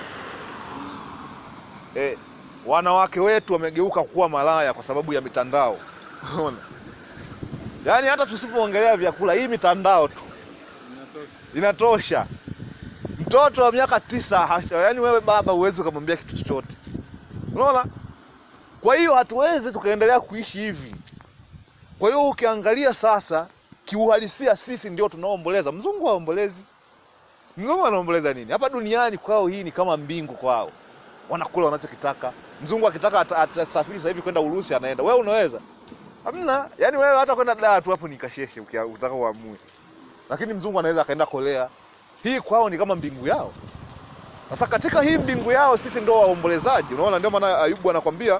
Wanawake wetu wamegeuka kuwa malaya kwa sababu ya mitandao. Unaona? Yaani hata tusipoongelea vyakula, hii mitandao tu inatosha. Mtoto wa miaka 9, yaani wewe baba huwezi kumwambia kitu chochote. Unaona? Kwa hiyo hatuwezi tukaendelea kuishi hivi. Kwa hiyo ukiangalia sasa kiuhalisia sisi ndio tunaoomboleza. Mzungu haombolezi. Mzungu anaomboleza nini? Hapa duniani kwao hii ni kama mbingu kwao. Wanakula wanachokitaka. Mzungu akitaka atasafiri sasa hivi kwenda Urusi anaenda. Wewe unaweza? Hamna. Yaani wewe hata kwenda Dar tu hapo ni kasheshe ukitaka uamue. Lakini mzungu anaweza akaenda Korea. Hii kwao ni kama mbingu yao. Sasa katika hii mbingu yao sisi ndio waombolezaji. Unaona, ndio maana Ayubu anakwambia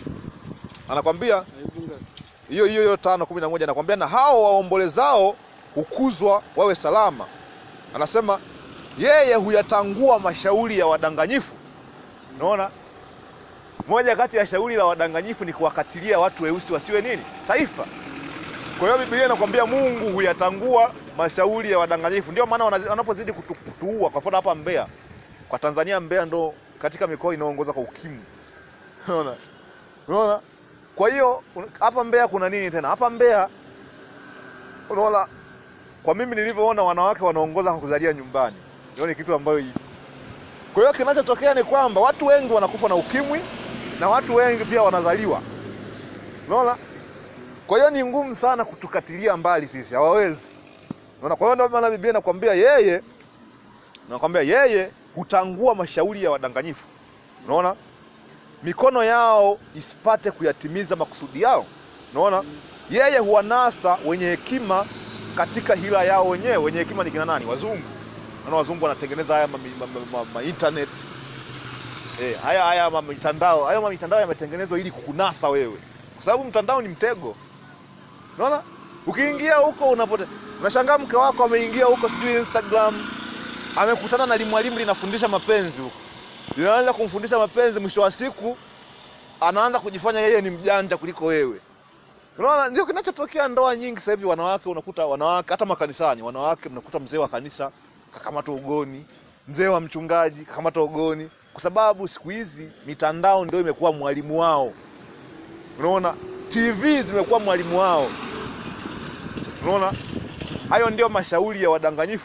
hiyo 5:11 anakwambia na hao waombolezao hukuzwa wawe salama. Anasema yeye huyatangua mashauri ya wadanganyifu. Unaona? Moja kati ya shauri la wadanganyifu ni kuwakatilia watu weusi wasiwe nini? Taifa. Kwa hiyo Biblia inakwambia Mungu huyatangua mashauri ya wadanganyifu. Ndio maana wanapozidi kutuua. Kwa mfano hapa Mbeya. Kwa Tanzania Mbeya ndo katika mikoa inaongoza kwa ukimwi. Unaona? Unaona? Kwa hiyo hapa Mbeya kuna nini tena? Hapa Mbeya unaona, kwa mimi nilivyoona wanawake wanaongoza kwa kuzalia nyumbani. Hiyo ni kitu ambayo hivi. Kwa hiyo kinachotokea ni kwamba watu wengi wanakufa na ukimwi na watu wengi pia wanazaliwa. Unaona? Kwa hiyo ni ngumu sana kutukatilia mbali sisi, hawawezi. Unaona? Kwa hiyo ndio maana Biblia inakwambia yeye hutangua mashauri ya wadanganyifu. Unaona? Mikono yao isipate kuyatimiza makusudi yao. Unaona? Yeye huwanasa wenye hekima katika hila yao wenyewe. Wenye hekima ni kina nani? Wazungu. Unaona, wazungu wanatengeneza haya internet. Haya mitandao. Haya mitandao yametengenezwa ili kukunasa wewe. Kwa sababu mtandao ni mtego. Unaona? Ukiingia huko unashangaa mke wako ameingia huko sijui Instagram, amekutana na mwalimu linafundisha mapenzi huko. Linaanza kumfundisha mapenzi, mwisho wa siku anaanza kujifanya yeye ni mjanja kuliko wewe. Unaona, ndio kinachotokea ndoa nyingi sasa hivi. Wanawake unakuta wanawake hata makanisani, wanawake mnakuta mzee wa kanisa kakamata ugoni, mzee wa mchungaji kakamata ugoni, kwa sababu siku hizi mitandao ndio imekuwa mwalimu wao. Unaona, TV zimekuwa mwalimu wao. Unaona? Hayo ndio mashauri ya wadanganyifu.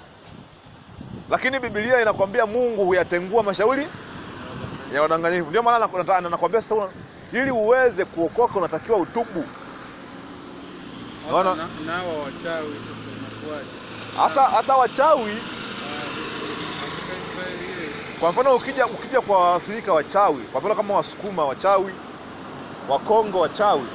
Lakini Biblia inakwambia Mungu huyatengua mashauri ya wadanganyifu. Ndio maana anakuambia sasa ili uweze kuokoka unatakiwa utubu. Unaona? Nao wachawi sasa hasa wachawi. Kwa mfano ukija kwa Afrika wachawi, kwa mfano kama Wasukuma wachawi, Wakongo wachawi.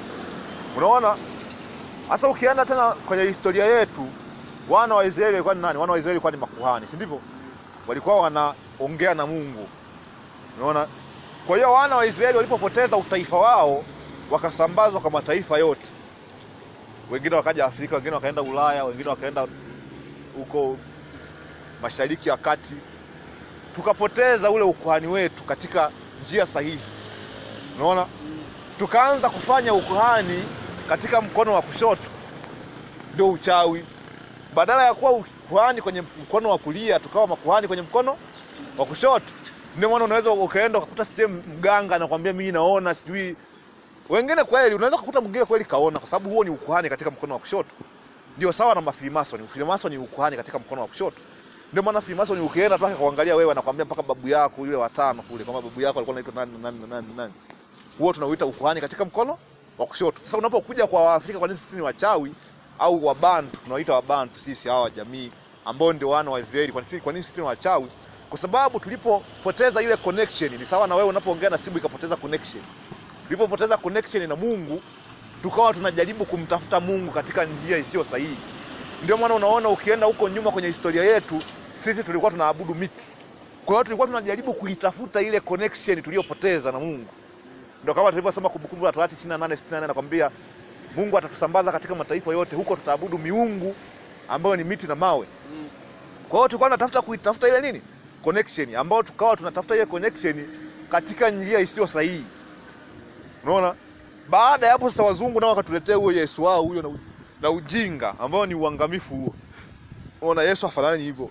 Unaona? Hasa ukienda tena kwenye historia yetu, wana wa Israeli walikuwa ni nani? Wana wa Israeli walikuwa ni makuhani, si ndivyo? Walikuwa wanaongea na Mungu. Unaona? Kwa hiyo wana wa Israeli walipopoteza utaifa wao, wakasambazwa kwa mataifa yote. Wengine wakaja Afrika, wengine wakaenda Ulaya, wengine wakaenda huko Mashariki ya Kati. Tukapoteza ule ukuhani wetu katika njia sahihi. Unaona? Tukaanza kufanya ukuhani katika mkono wa kushoto. Ndio uchawi. Badala ya kuwa ukuhani kwenye mkono wa kulia, tukawa makuhani kwenye mkono wa kushoto. Ndio maana unaweza ukaenda ukakuta sehemu mganga anakuambia mimi naona sijui. Wengine kweli unaweza kukuta mwingine kweli kaona, kwa sababu huo ni ukuhani katika mkono wa kushoto. Ndio sawa na mafilimasoni. Mafilimasoni ni ukuhani katika mkono wa kushoto. Ndio maana filimasoni ukienda tu akaangalia wewe anakuambia mpaka babu yako yule watano kule, kama babu yako alikuwa anaitwa nani. Huo tunauita ukuhani katika mkono wa kushoto. Sasa unapokuja kwa Waafrika, kwa nini sisi ni wachawi au Wabantu? Tunawaita Wabantu sisi hawa jamii ambao ndio wana wa Israeli. Kwa nini sisi ni wachawi? Kwa sababu tulipopoteza ile connection, ni sawa na wewe unapoongea na simu ikapoteza connection. Tulipopoteza connection na Mungu, tukawa tunajaribu kumtafuta Mungu katika njia isiyo sahihi. Ndio maana unaona ukienda huko nyuma kwenye historia yetu, sisi tulikuwa tunaabudu miti. Kwa hiyo tulikuwa tunajaribu kuitafuta ile connection tuliyopoteza na Mungu. Ndio kama tulivyosoma Kumbukumbu la Torati 28:64 nakwambia Mungu atatusambaza katika mataifa yote, huko tutaabudu miungu ambayo ni miti na mawe. Kwa hiyo tulikuwa tunatafuta kuitafuta ile nini? Connection, ambayo tukawa tunatafuta ile connection katika njia isiyo sahihi. Unaona? Baada ya hapo sasa wazungu nao wakatuletea huyo Yesu wao huyo na ujinga ambao ni uangamifu huo. Unaona, Yesu afanani hivyo.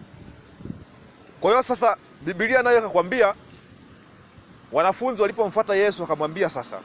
Kwa hiyo sasa Biblia nayo ikakwambia wanafunzi walipomfuata Yesu wakamwambia sasa,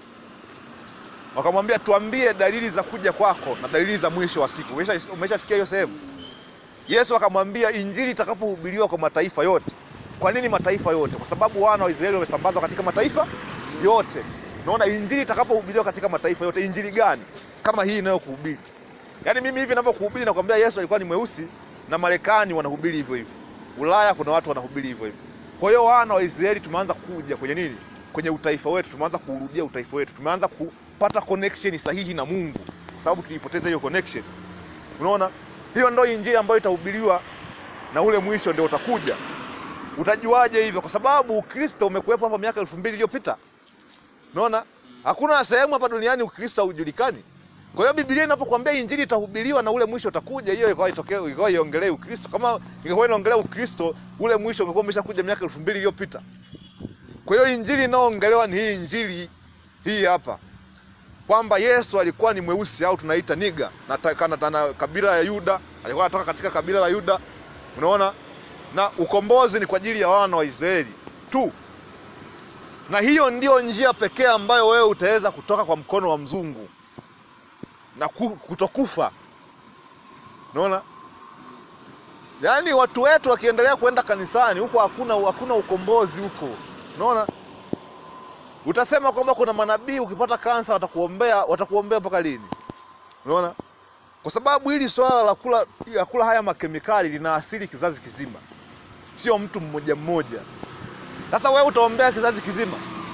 wakamwambia tuambie dalili za kuja kwako na dalili za mwisho wa siku. Umeshasikia hiyo sehemu? Yesu akamwambia injili itakapohubiriwa kwa mataifa yote. Kwa nini mataifa yote? Kwa sababu wana wa Israeli wamesambazwa katika mataifa yote. Unaona, injili itakapohubiriwa katika mataifa yote, injili gani kama hii inayokuhubiri? Yaani mimi hivi ninavyokuhubiri nakwambia Yesu alikuwa ni mweusi, na Marekani wanahubiri hivyo hivyo. Ulaya kuna watu wanahubiri hivyo hivyo. Kwa hiyo wana wa Israeli tumeanza kuja kwenye nini? Kwenye utaifa wetu, tumeanza kurudia utaifa wetu. Tumeanza kupata connection sahihi na Mungu, kwa sababu tulipoteza hiyo connection. Unaona? Hiyo ndio injili ambayo itahubiriwa, na ule mwisho ndio utakuja. Utajuaje hivyo? Kwa sababu Ukristo umekuwepo hapa miaka 2000 iliyopita. Unaona? Hakuna sehemu hapa duniani Ukristo haujulikani. Kwa hiyo Biblia inapokuambia injili itahubiriwa na ule mwisho utakuja, hiyo ilikuwa iongelee Ukristo. Kama ingekuwa inaongelea Ukristo, ule mwisho ungekuwa umeshakuja miaka 2000 iliyopita. Kwa hiyo injili inayoongelewa ni hii injili hii hapa, kwamba Yesu alikuwa ni mweusi, au tunaita niga, na kabila ya Yuda, alikuwa anatoka katika kabila la Yuda. Unaona? Na ukombozi ni kwa ajili ya wana wa Israeli tu. Na hiyo ndio njia pekee ambayo wewe utaweza kutoka kwa mkono wa mzungu na kutokufa. Unaona? Yaani watu wetu wakiendelea kwenda kanisani huko, hakuna ukombozi huko. Unaona? Utasema kwamba kuna manabii ukipata kansa watakuombea mpaka lini? Unaona? Kwa sababu hili swala la kula haya makemikali linaasili kizazi kizima, sio mtu mmoja mmoja. Sasa wewe utaombea kizazi kizima?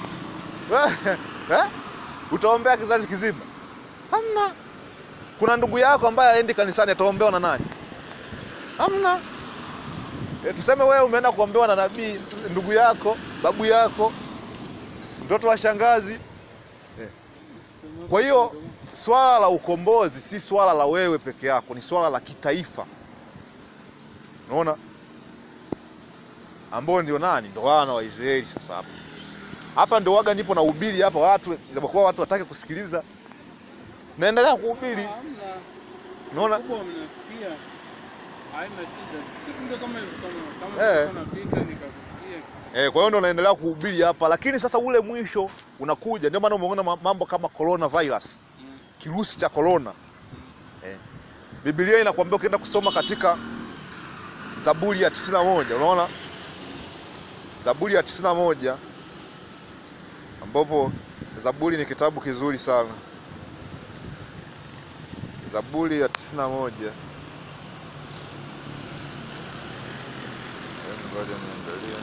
Utaombea kizazi kizima? Hamna. Kuna ndugu yako ambaye aendi kanisani, ataombewa na nani? Hamna. Tuseme wewe umeenda kuombewa na nabii, ndugu yako, babu yako, mtoto wa shangazi. Kwa hiyo swala la ukombozi si swala la wewe peke yako, ni swala la kitaifa. Unaona? Ambao ndio nani? Ndio wana wa Israeli. Sasa hapa ndio waga nipo na uhubiri hapa, watu japokuwa watu watake kusikiliza, naendelea kuhubiri. Unaona? Kwa hiyo ndio naendelea kuhubiri hapa, lakini sasa ule mwisho unakuja. Ndio maana umeona mambo kama coronavirus, kirusi cha corona. Biblia inakuambia ukienda kusoma katika Zaburi ya 91, unaona? Zaburi ya 91, ambapo Zaburi ni kitabu kizuri sana. Zaburi ya 91. Ngoja niangalie.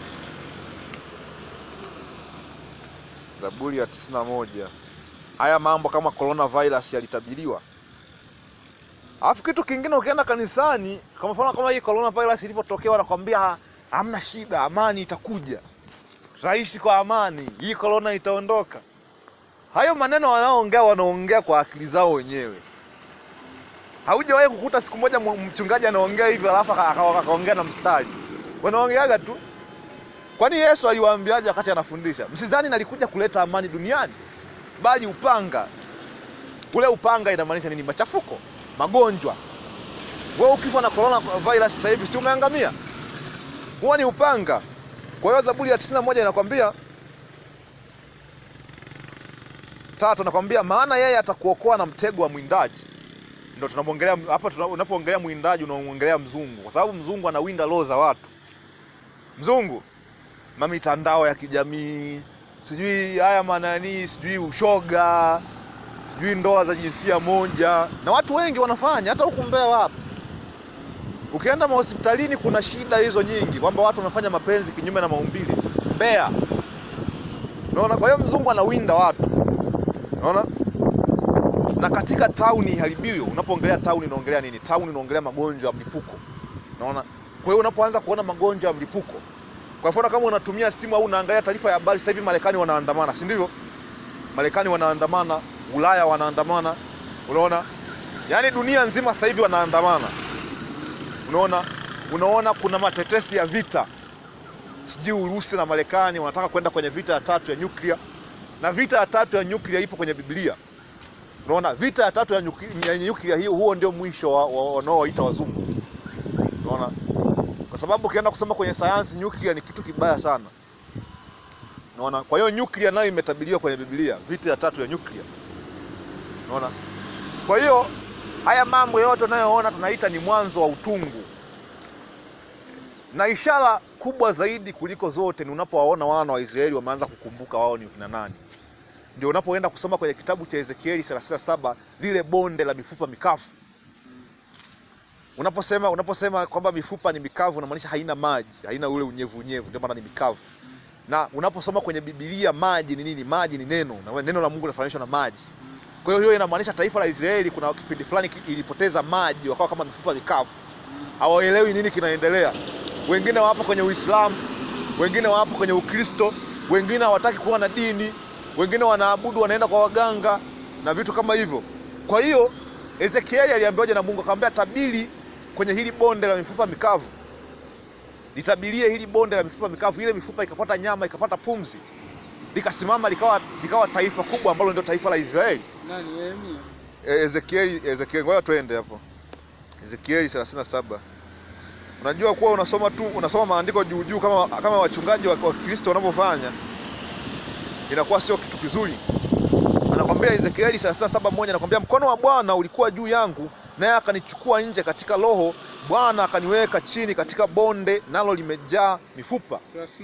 Zaburi ya 91. Haya mambo kama coronavirus yalitabiriwa. Alafu kitu kingine, ukienda kanisani, kama mfano kama hii coronavirus ilipotokea, wanakuambia hamna shida, amani itakuja, tutaishi kwa amani, hii corona itaondoka. Hayo maneno wanaongea kwa akili zao wenyewe. Haujawahi kukuta siku moja mchungaji anaongea hivyo alafu akaongea na mstari. Wanaongeaga tu. Kwani Yesu aliwaambiaje wakati anafundisha? Msidhani nalikuja kuleta amani duniani, bali upanga. Ule upanga inamaanisha nini? Machafuko, magonjwa. Wewe ukifa na corona virus sasa hivi si umeangamia? Huo ni upanga. Kwa hiyo Zaburi ya 91 inakwambia 3, nakwambia maana yeye atakuokoa na mtego wa mwindaji. Ndio tunamwongelea hapa. Unapoongelea mwindaji unaongelea mzungu, kwa sababu mzungu anawinda roho za watu. Mzungu mitandao ya kijamii, sijui haya manani, sijui ushoga, sijui ndoa za jinsia moja, na watu wengi wanafanya. Hata huko Mbeya wapo, ukienda hospitalini kuna shida hizo nyingi, kwamba watu wanafanya mapenzi kinyume na maumbile Mbeya. Unaona? Kwa hiyo mzungu anawinda watu. Unaona? Na katika town iharibiwe. Unapoongelea town unaongelea nini? Town unaongelea magonjwa ya mlipuko. Unaona? Kwa hiyo unapoanza kuona magonjwa ya mlipuko, kwa mfano kama unatumia simu au unaangalia taarifa ya habari, sasa hivi Marekani wanaandamana, si ndivyo? Marekani wanaandamana, Ulaya wanaandamana. Unaona? Yaani dunia nzima sasa hivi wanaandamana. Unaona kuna matetesi ya vita. Sijui Urusi na Marekani wanataka kwenda kwenye vita ya 3 ya nyuklia. Na vita ya 3 ya nyuklia ipo kwenye Biblia. Unaona? Vita ya 3 ya nyuklia hiyo, huo ndio mwisho wanaoita wazungu. Unaona? Kwa sababu ukienda kusoma kwenye sayansi, nyuklia ni kitu kibaya sana. Unaona? Kwa hiyo nyuklia nayo imetabiriwa kwenye Biblia, vita ya 3 ya nyuklia. Unaona? Kwa hiyo haya mambo yote tunayoona tunaita ni mwanzo wa utungu. Na ishara kubwa zaidi kuliko zote ni unapowaona wana wa Israeli wameanza kukumbuka wao ni kina nani. ndio unapoenda kusoma kwenye kitabu cha Ezekieli 37 lile bonde la mifupa mikavu. Unaposema kwamba mifupa ni mikavu unamaanisha haina maji, haina ule unyevu, ndio maana ni mikavu. Na unaposoma kwenye Biblia maji ni nini? Maji ni neno, na neno la Mungu linafananishwa na maji. Kwa hiyo inamaanisha taifa la Israeli kuna kipindi fulani ilipoteza maji, wakawa kama mifupa mikavu. Hawaelewi nini kinaendelea. Wengine wapo kwenye Uislamu, wengine wapo kwenye Ukristo, wengine hawataki kuwa na dini, wengine wanaabudu, wanaenda kwa waganga na vitu kama hivyo. Kwa hiyo Ezekieli aliambiwaje na Mungu? Akamwambia tabiri kwenye hili bonde la mifupa mikavu. Litabirie hili bonde la mifupa mikavu, ile mifupa ikapata nyama, ikapata pumzi. Likasimama likawa taifa kubwa ambalo ndio taifa la Israeli. Nani Yeremia? Ezekieli, ngoja tuende hapo. Ezekieli 37. Unajua kuwa unasoma maandiko juu kama wachungaji wa Kristo wanavyofanya, inakuwa sio kitu kizuri. Anakuambia Ezekieli 37:1, anakuambia mkono wa Bwana ulikuwa juu yangu, naye akanichukua nje katika roho. Bwana akaniweka chini katika bonde, nalo limejaa mifupa.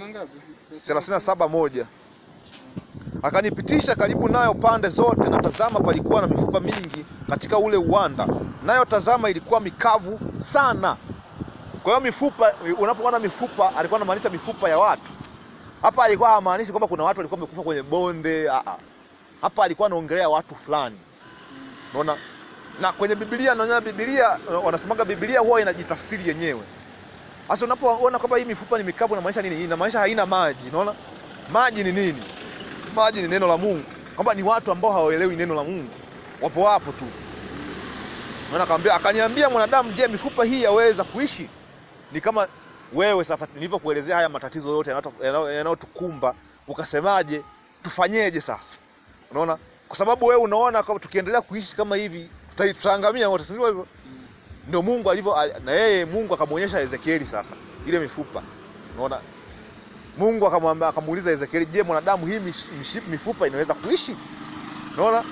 37:1. Akanipitisha karibu nayo pande zote, na tazama palikuwa na mifupa mingi katika ule uwanda, nayo tazama ilikuwa mikavu sana. Kwa hiyo mifupa, unapoona mifupa alikuwa anamaanisha mifupa ya watu. Hapa alikuwa hamaanishi kwamba kuna watu walikuwa wamekufa kwenye bonde. Hapa alikuwa anaongelea watu fulani. Unaona? Na kwenye Biblia wanasemaga Biblia huwa inajitafsiri yenyewe. Sasa unapoona kwamba hii mifupa ni mikavu inamaanisha nini? Inamaanisha haina maji. Unaona? Maji ni nini? Maji ni neno la Mungu. Kwamba ni watu ambao hawaelewi neno la Mungu. Wapo tu. Unaona, akaniambia mwanadamu, je, mifupa hii yaweza kuishi? Ni kama wewe sasa nilivyokuelezea haya matatizo yote yanayotukumba, ukasemaje tufanyeje sasa? Unaona? Kwa sababu wewe unaona kama tukiendelea kuishi kama hivi tutaangamia wote, sio hivyo? Ndio Mungu na yeye Mungu akamuonyesha Ezekieli sasa ile mifupa. Unaona? Mungu akamuuliza Ezekieli, je, mwanadamu hii mifupa inaweza kuishi? Unaona?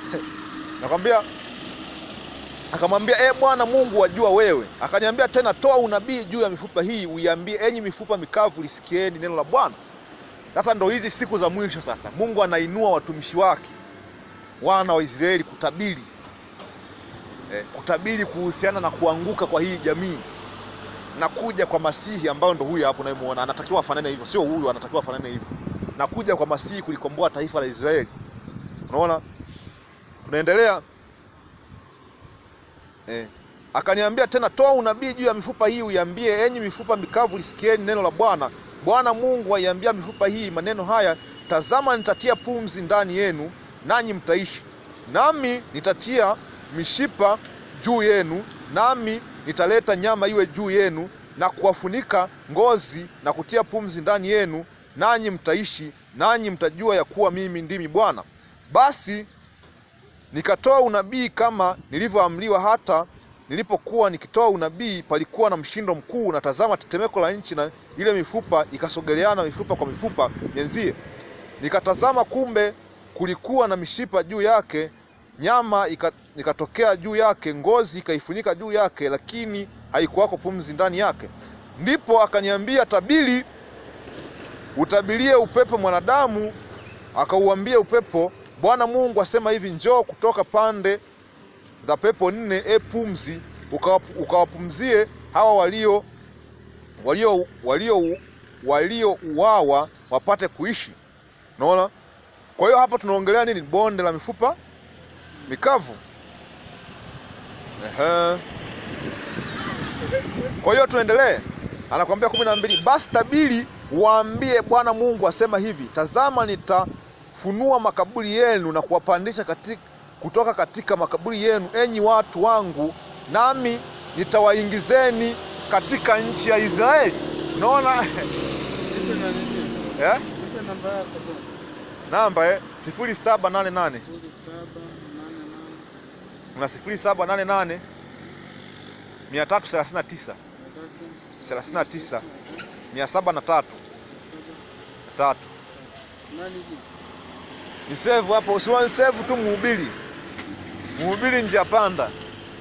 Akamwambia Bwana Mungu wajua wewe. Akaniambia tena, toa unabii juu ya mifupa hii, uiambie enyi mifupa mikavu, lisikieni neno la Bwana. Sasa ndio hizi siku za mwisho sasa. Mungu anainua watumishi wake, wana wa Israeli, kutabiri kuhusiana na kuanguka kwa hii jamii na kuja kwa Masihi, ambao ndio huyu hapo unayemuona. Anatakiwa afanane hivyo, sio huyu, anatakiwa afanane hivyo. Na kuja kwa Masihi kulikomboa taifa la Israeli. Unaona? Tunaendelea. Akaniambia tena, toa unabii juu ya mifupa hii, uiambie enyi mifupa mikavu, lisikieni neno la Bwana. Bwana Mungu aiambia mifupa hii maneno haya, tazama nitatia pumzi ndani yenu, nanyi mtaishi. Nami nitatia mishipa juu yenu, nami nitaleta nyama iwe juu yenu, na kuwafunika ngozi, na kutia pumzi ndani yenu, nanyi mtaishi, nanyi mtajua ya kuwa mimi ndimi Bwana. Basi nikatoa unabii kama nilivyoamriwa. Hata nilipokuwa nikitoa unabii, palikuwa na mshindo mkuu, na tazama tetemeko la nchi, na ile mifupa ikasogeleana mifupa kwa mifupa yenzie. Nikatazama, kumbe kulikuwa na mishipa juu yake, nyama ikatokea juu yake, ngozi ikaifunika juu yake, lakini haikuwako pumzi ndani yake. Ndipo akaniambia, tabiri, utabirie upepo mwanadamu. Akauambia upepo, Bwana Mungu asema hivi, njoo kutoka pande za pepo 4, pumzi, ukawapumzie hawa waliouawa wapate kuishi. Unaona? Kwa hiyo hapa tunaongelea nini? Bonde la mifupa mikavu. Kwa hiyo tuendelee. Anakuambia 12, basi tabiri waambie Bwana Mungu asema hivi, tazama nitafunua makaburi yenu na kuwapandisha kutoka katika makaburi yenu, enyi watu wangu, nami nitawaingizeni katika nchi ya Israeli. Unaona? Namba 0788. Una 0788 339 703 Ni save hapo, usiwa save tu mhubiri njia panda.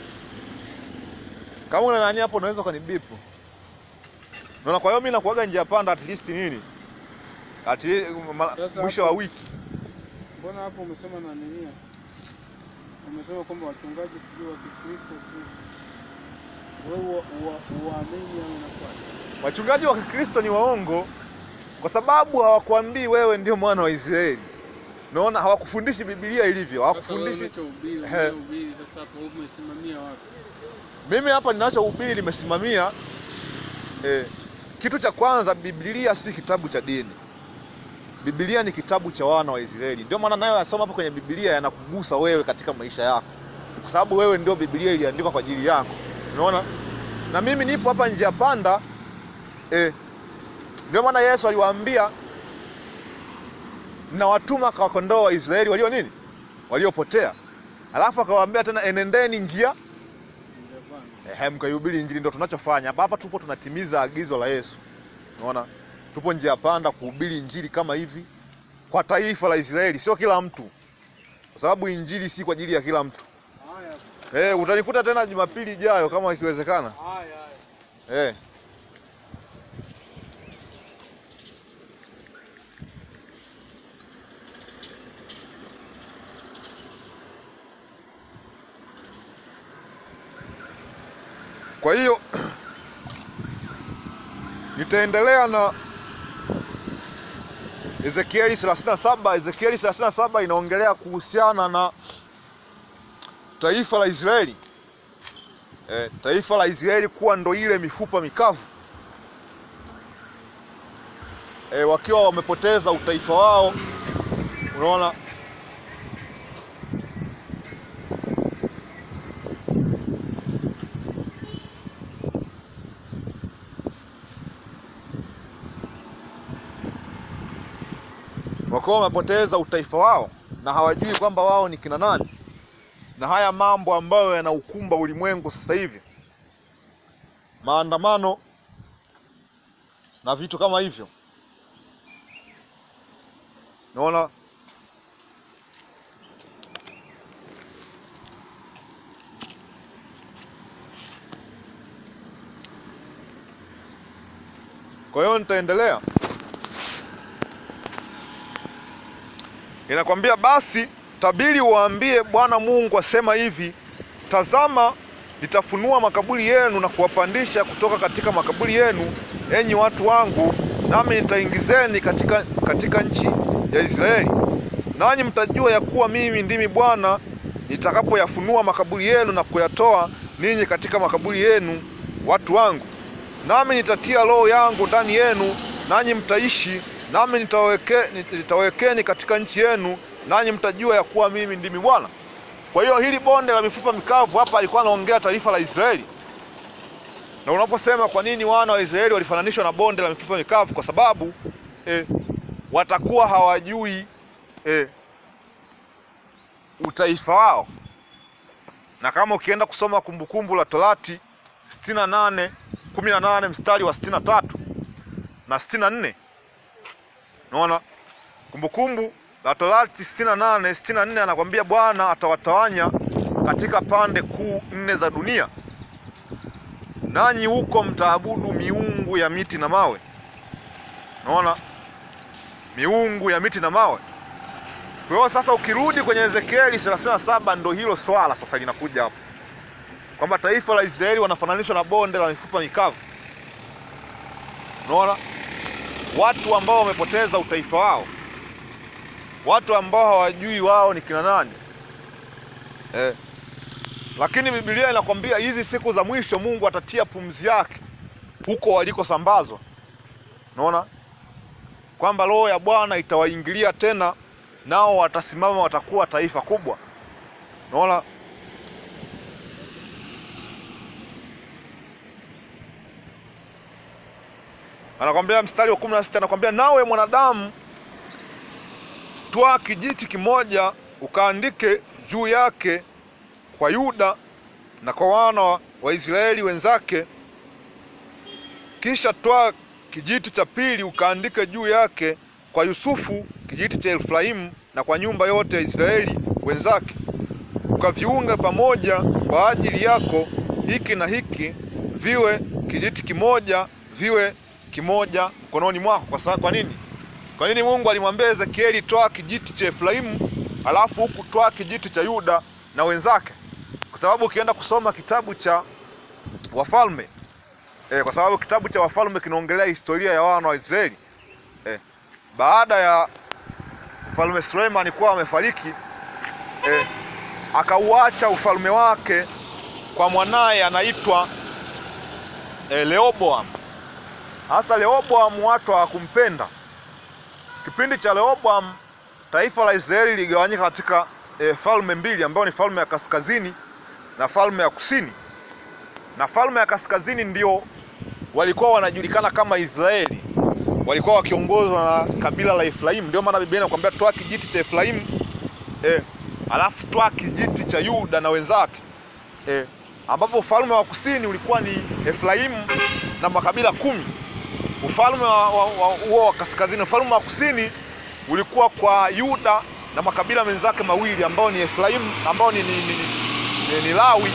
Kama una nani hapo unaweza ukanibipu. Unaona, kwa hiyo mimi nakuaga njia panda at least nini? Mwisho wa wiki. Mbona hapo umesema na nini? Umesema kwamba wachungaji sio wa Kikristo sio. Wewe uamini au unafuata? Wachungaji wa Kikristo ni waongo kwa sababu hawakuambii wewe ndio mwana wa Israeli. Unaona, hawakufundishi Biblia ilivyo. Hawakufundishi ubiri sasa hapo umesimamia wapi? Mimi hapa ninachohubiri nimesimamia kitu cha kwanza, Biblia si kitabu cha dini. Biblia ni kitabu cha wana wa Israeli. Ndio maana nayo yasoma hapo kwenye Biblia yanakugusa wewe katika maisha yako. Kwa sababu wewe ndio Biblia iliandikwa kwa ajili yako. Unaona? Na mimi nipo hapa njia panda. Ndio maana Yesu aliwaambia na watuma kwa kondoo wa Israeli walio nini? Waliopotea. Alafu akawaambia tena enendeni njia mkahubiri injili. Ndio tunachofanya hapa tupo tunatimiza agizo la Yesu. Unaona? Tupo njia panda kuhubiri injili kama hivi kwa taifa la Israeli, sio kila mtu. Kwa sababu injili si kwa ajili ya kila mtu. Utanikuta tena Jumapili ijayo kama ikiwezekana. Kwa hiyo nitaendelea na Ezekieli 37. Ezekieli 37 inaongelea kuhusiana na taifa la Israeli. Taifa la Israeli kuwa ndo ile mifupa mikavu. Wakiwa wamepoteza utaifa wao. Unaona? Wakiwa wamepoteza utaifa wao na hawajui kwamba wao ni kina nani. Na haya mambo ambayo yanaukumba ulimwengu sasa hivi, maandamano na vitu kama hivyo. Unaona? Kwa hiyo nitaendelea. Inakwambia basi tabiri uwaambie Bwana Mungu asema hivi, tazama nitafunua makaburi yenu na kuwapandisha kutoka katika makaburi yenu, enyi watu wangu, nami nitaingizeni katika nchi ya Israeli. Nanyi mtajua ya kuwa mimi ndimi Bwana nitakapoyafunua makaburi yenu na kuyatoa ninyi katika makaburi yenu, watu wangu. Nami nitatia roho yangu ndani yenu, nanyi mtaishi, nami nitawekeni katika nchi yenu, nanyi mtajua ya kuwa mimi ndimi Bwana. Kwa hiyo hili bonde la mifupa mikavu hapa alikuwa anaongea taifa la Israeli. Na unaposema kwa nini wana wa Israeli walifananishwa na bonde la mifupa mikavu, kwa sababu watakuwa hawajui utaifa wao. Na kama ukienda kusoma Kumbukumbu la Torati 18 mstari wa 63 na 64. Unaona? Kumbukumbu la Torati 64 anakuambia Bwana atawatawanya katika pande kuu 4 za dunia, nanyi huko mtaabudu miungu ya miti na mawe. Unaona? Miungu ya miti na mawe. Kwa hiyo sasa ukirudi kwenye Ezekieli 37 ndo hilo swala sasa linakuja hapo. Kwamba taifa la Israeli wanafananishwa na bonde la mifupa mikavu. Unaona? Watu ambao wamepoteza utaifa wao. Watu ambao hawajui wao ni kina nani. Lakini Biblia inakwambia hizi siku za mwisho Mungu atatia pumzi yake huko walikosambazwa. Unaona? Kwamba roho ya Bwana itawaingilia tena, nao watasimama, watakuwa taifa kubwa. Unaona? Anakwambia mstari wa 16, anakwambia nawe mwanadamu, toa kijiti kimoja ukaandike juu yake kwa Yuda na kwa wana wa Israeli wenzake, kisha toa kijiti cha pili ukaandike juu yake kwa Yusufu, kijiti cha Efraimu, na kwa nyumba yote ya Israeli wenzake, ukaviunga pamoja kwa ajili yako, hiki na hiki viwe kijiti kimoja, viwe kimoja mkononi mwako. Kwa nini? Kwa nini Mungu alimwambia Ezekieli toa kijiti cha Efraimu alafu huku toa kijiti cha Yuda na wenzake? Kwa sababu ukienda kusoma kitabu cha Wafalme, kwa sababu kitabu cha Wafalme kinaongelea historia ya wana wa Israeli. Baada ya Mfalme Suleiman kuwa amefariki, akauacha ufalme wake kwa mwanae anaitwa Rehoboam. Hasa Rehoboam watu hawakumpenda. Kipindi cha Rehoboam taifa la Israeli ligawanyika katika falme mbili, ambayo ni falme ya kaskazini na falme ya kusini. Na falme ya kaskazini ndio walikuwa wanajulikana kama Israeli, walikuwa wakiongozwa na kabila la Efraimu. Ndio maana Biblia inakwambia toa kijiti cha Efraimu alafu toa kijiti cha Yuda na wenzake. Ambapo ufalme wa kusini ulikuwa ni Efraimu na makabila 10. Ufalme wa kaskazini, ufalme wa kusini ulikuwa kwa Yuda na makabila menzake mawili, ambao ni Efraimu, ambao ni Lawi,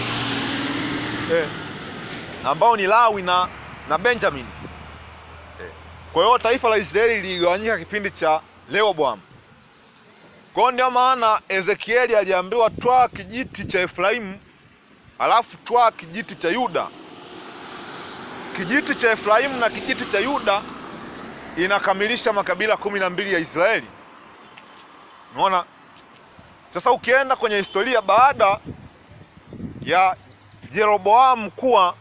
ambao ni Lawi na Benjamin. Kwa hiyo taifa la Israeli liligawanyika kipindi cha Rehoboam. Kwa ndio maana Ezekieli aliambiwa toa kijiti cha Efraimu alafu toa kijiti cha Yuda. Kijiti cha Efraimu na kijiti cha Yuda inakamilisha makabila 12 ya Israeli. Unaona? Sasa ukienda kwenye historia, baada ya Jeroboamu kuwa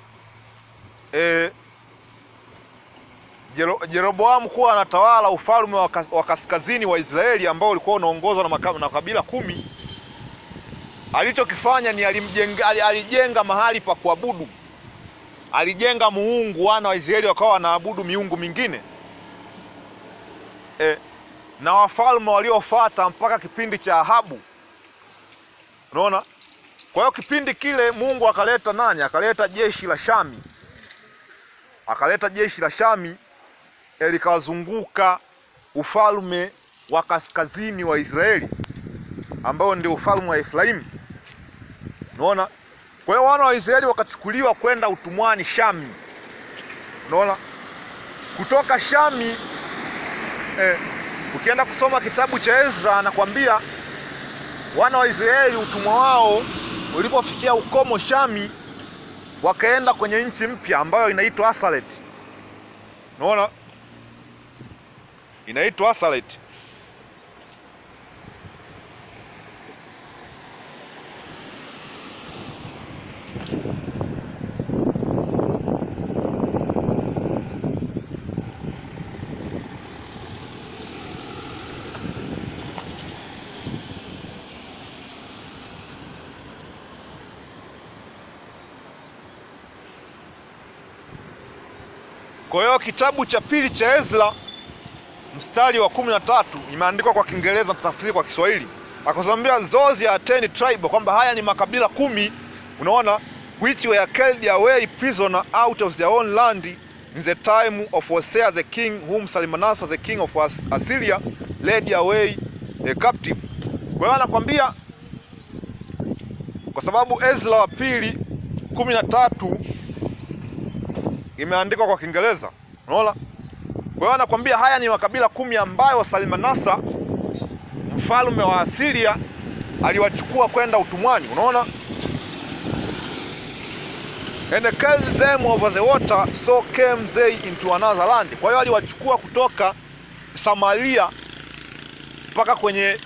Jeroboamu kuwa anatawala ufalme wa kaskazini wa Israeli, ambao ulikuwa unaongozwa na makabila 10, alichokifanya ni alijenga mahali pa kuabudu. Alijenga muungu, wana wa Israeli wakawa wanaabudu miungu mingine. Na wafalme waliofuata mpaka kipindi cha Ahabu. Unaona? Kwa hiyo kipindi kile Mungu akaleta nani? Akaleta jeshi la Shami. Akaleta jeshi la Shami likawazunguka ufalme wa kaskazini wa Israeli, ambao ndio ufalme wa Efraimu. Unaona? Kwa hiyo wana wa Israeli wakachukuliwa kwenda utumwani Shami. Unaona? Kutoka Shami, ukienda kusoma kitabu cha Ezra anakuambia wana wa Israeli utumwa wao ulipofikia ukomo Shami, wakaenda kwenye nchi mpya ambayo inaitwa Asalet. Unaona? Inaitwa Asalet. Kwa hiyo kitabu cha pili cha Ezra mstari wa 13 imeandikwa kwa Kiingereza, tafsiri kwa Kiswahili. Akazambia those are 10 tribes, kwamba haya ni makabila 10, unaona, which were carried away prisoner out of their own land in the time of Hosea the king, whom Salmanasseh the king of Assyria led away captive. Kwa hiyo anakwambia, kwa sababu Ezra wa pili 13 imeandikwa kwa Kiingereza, unaona. Kwa hiyo anakwambia haya ni makabila 10 ambayo Salmanasseh mfalme wa Assyria aliwachukua kwenda utumwani, unaona. And carried them over the water, so came they into another land. Kwa hiyo aliwachukua kutoka Samaria mpaka kwenye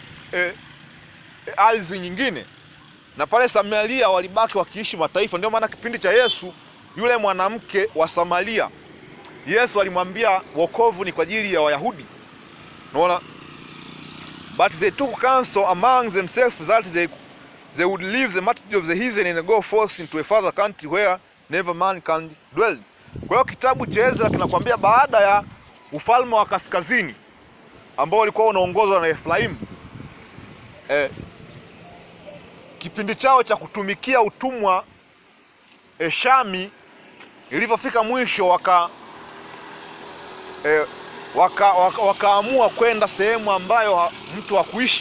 ardhi nyingine, na pale Samaria walibaki wakiishi mataifa. Ndio maana kipindi cha Yesu, yule mwanamke wa Samaria, Yesu alimwambia wokovu ni kwa ajili ya Wayahudi, unaona. But they took counsel among themselves that they would leave the multitude of the heathen and go forth into a further country where never man can dwell. Kwa hiyo kitabu cha Ezra kinakwambia baada ya ufalme wa kaskazini ambao ulikuwa unaongozwa na Efraimu, kipindi chao cha kutumikia utumwa Shami ilipofika mwisho, wakaamua kwenda sehemu ambayo mtu hakuishi,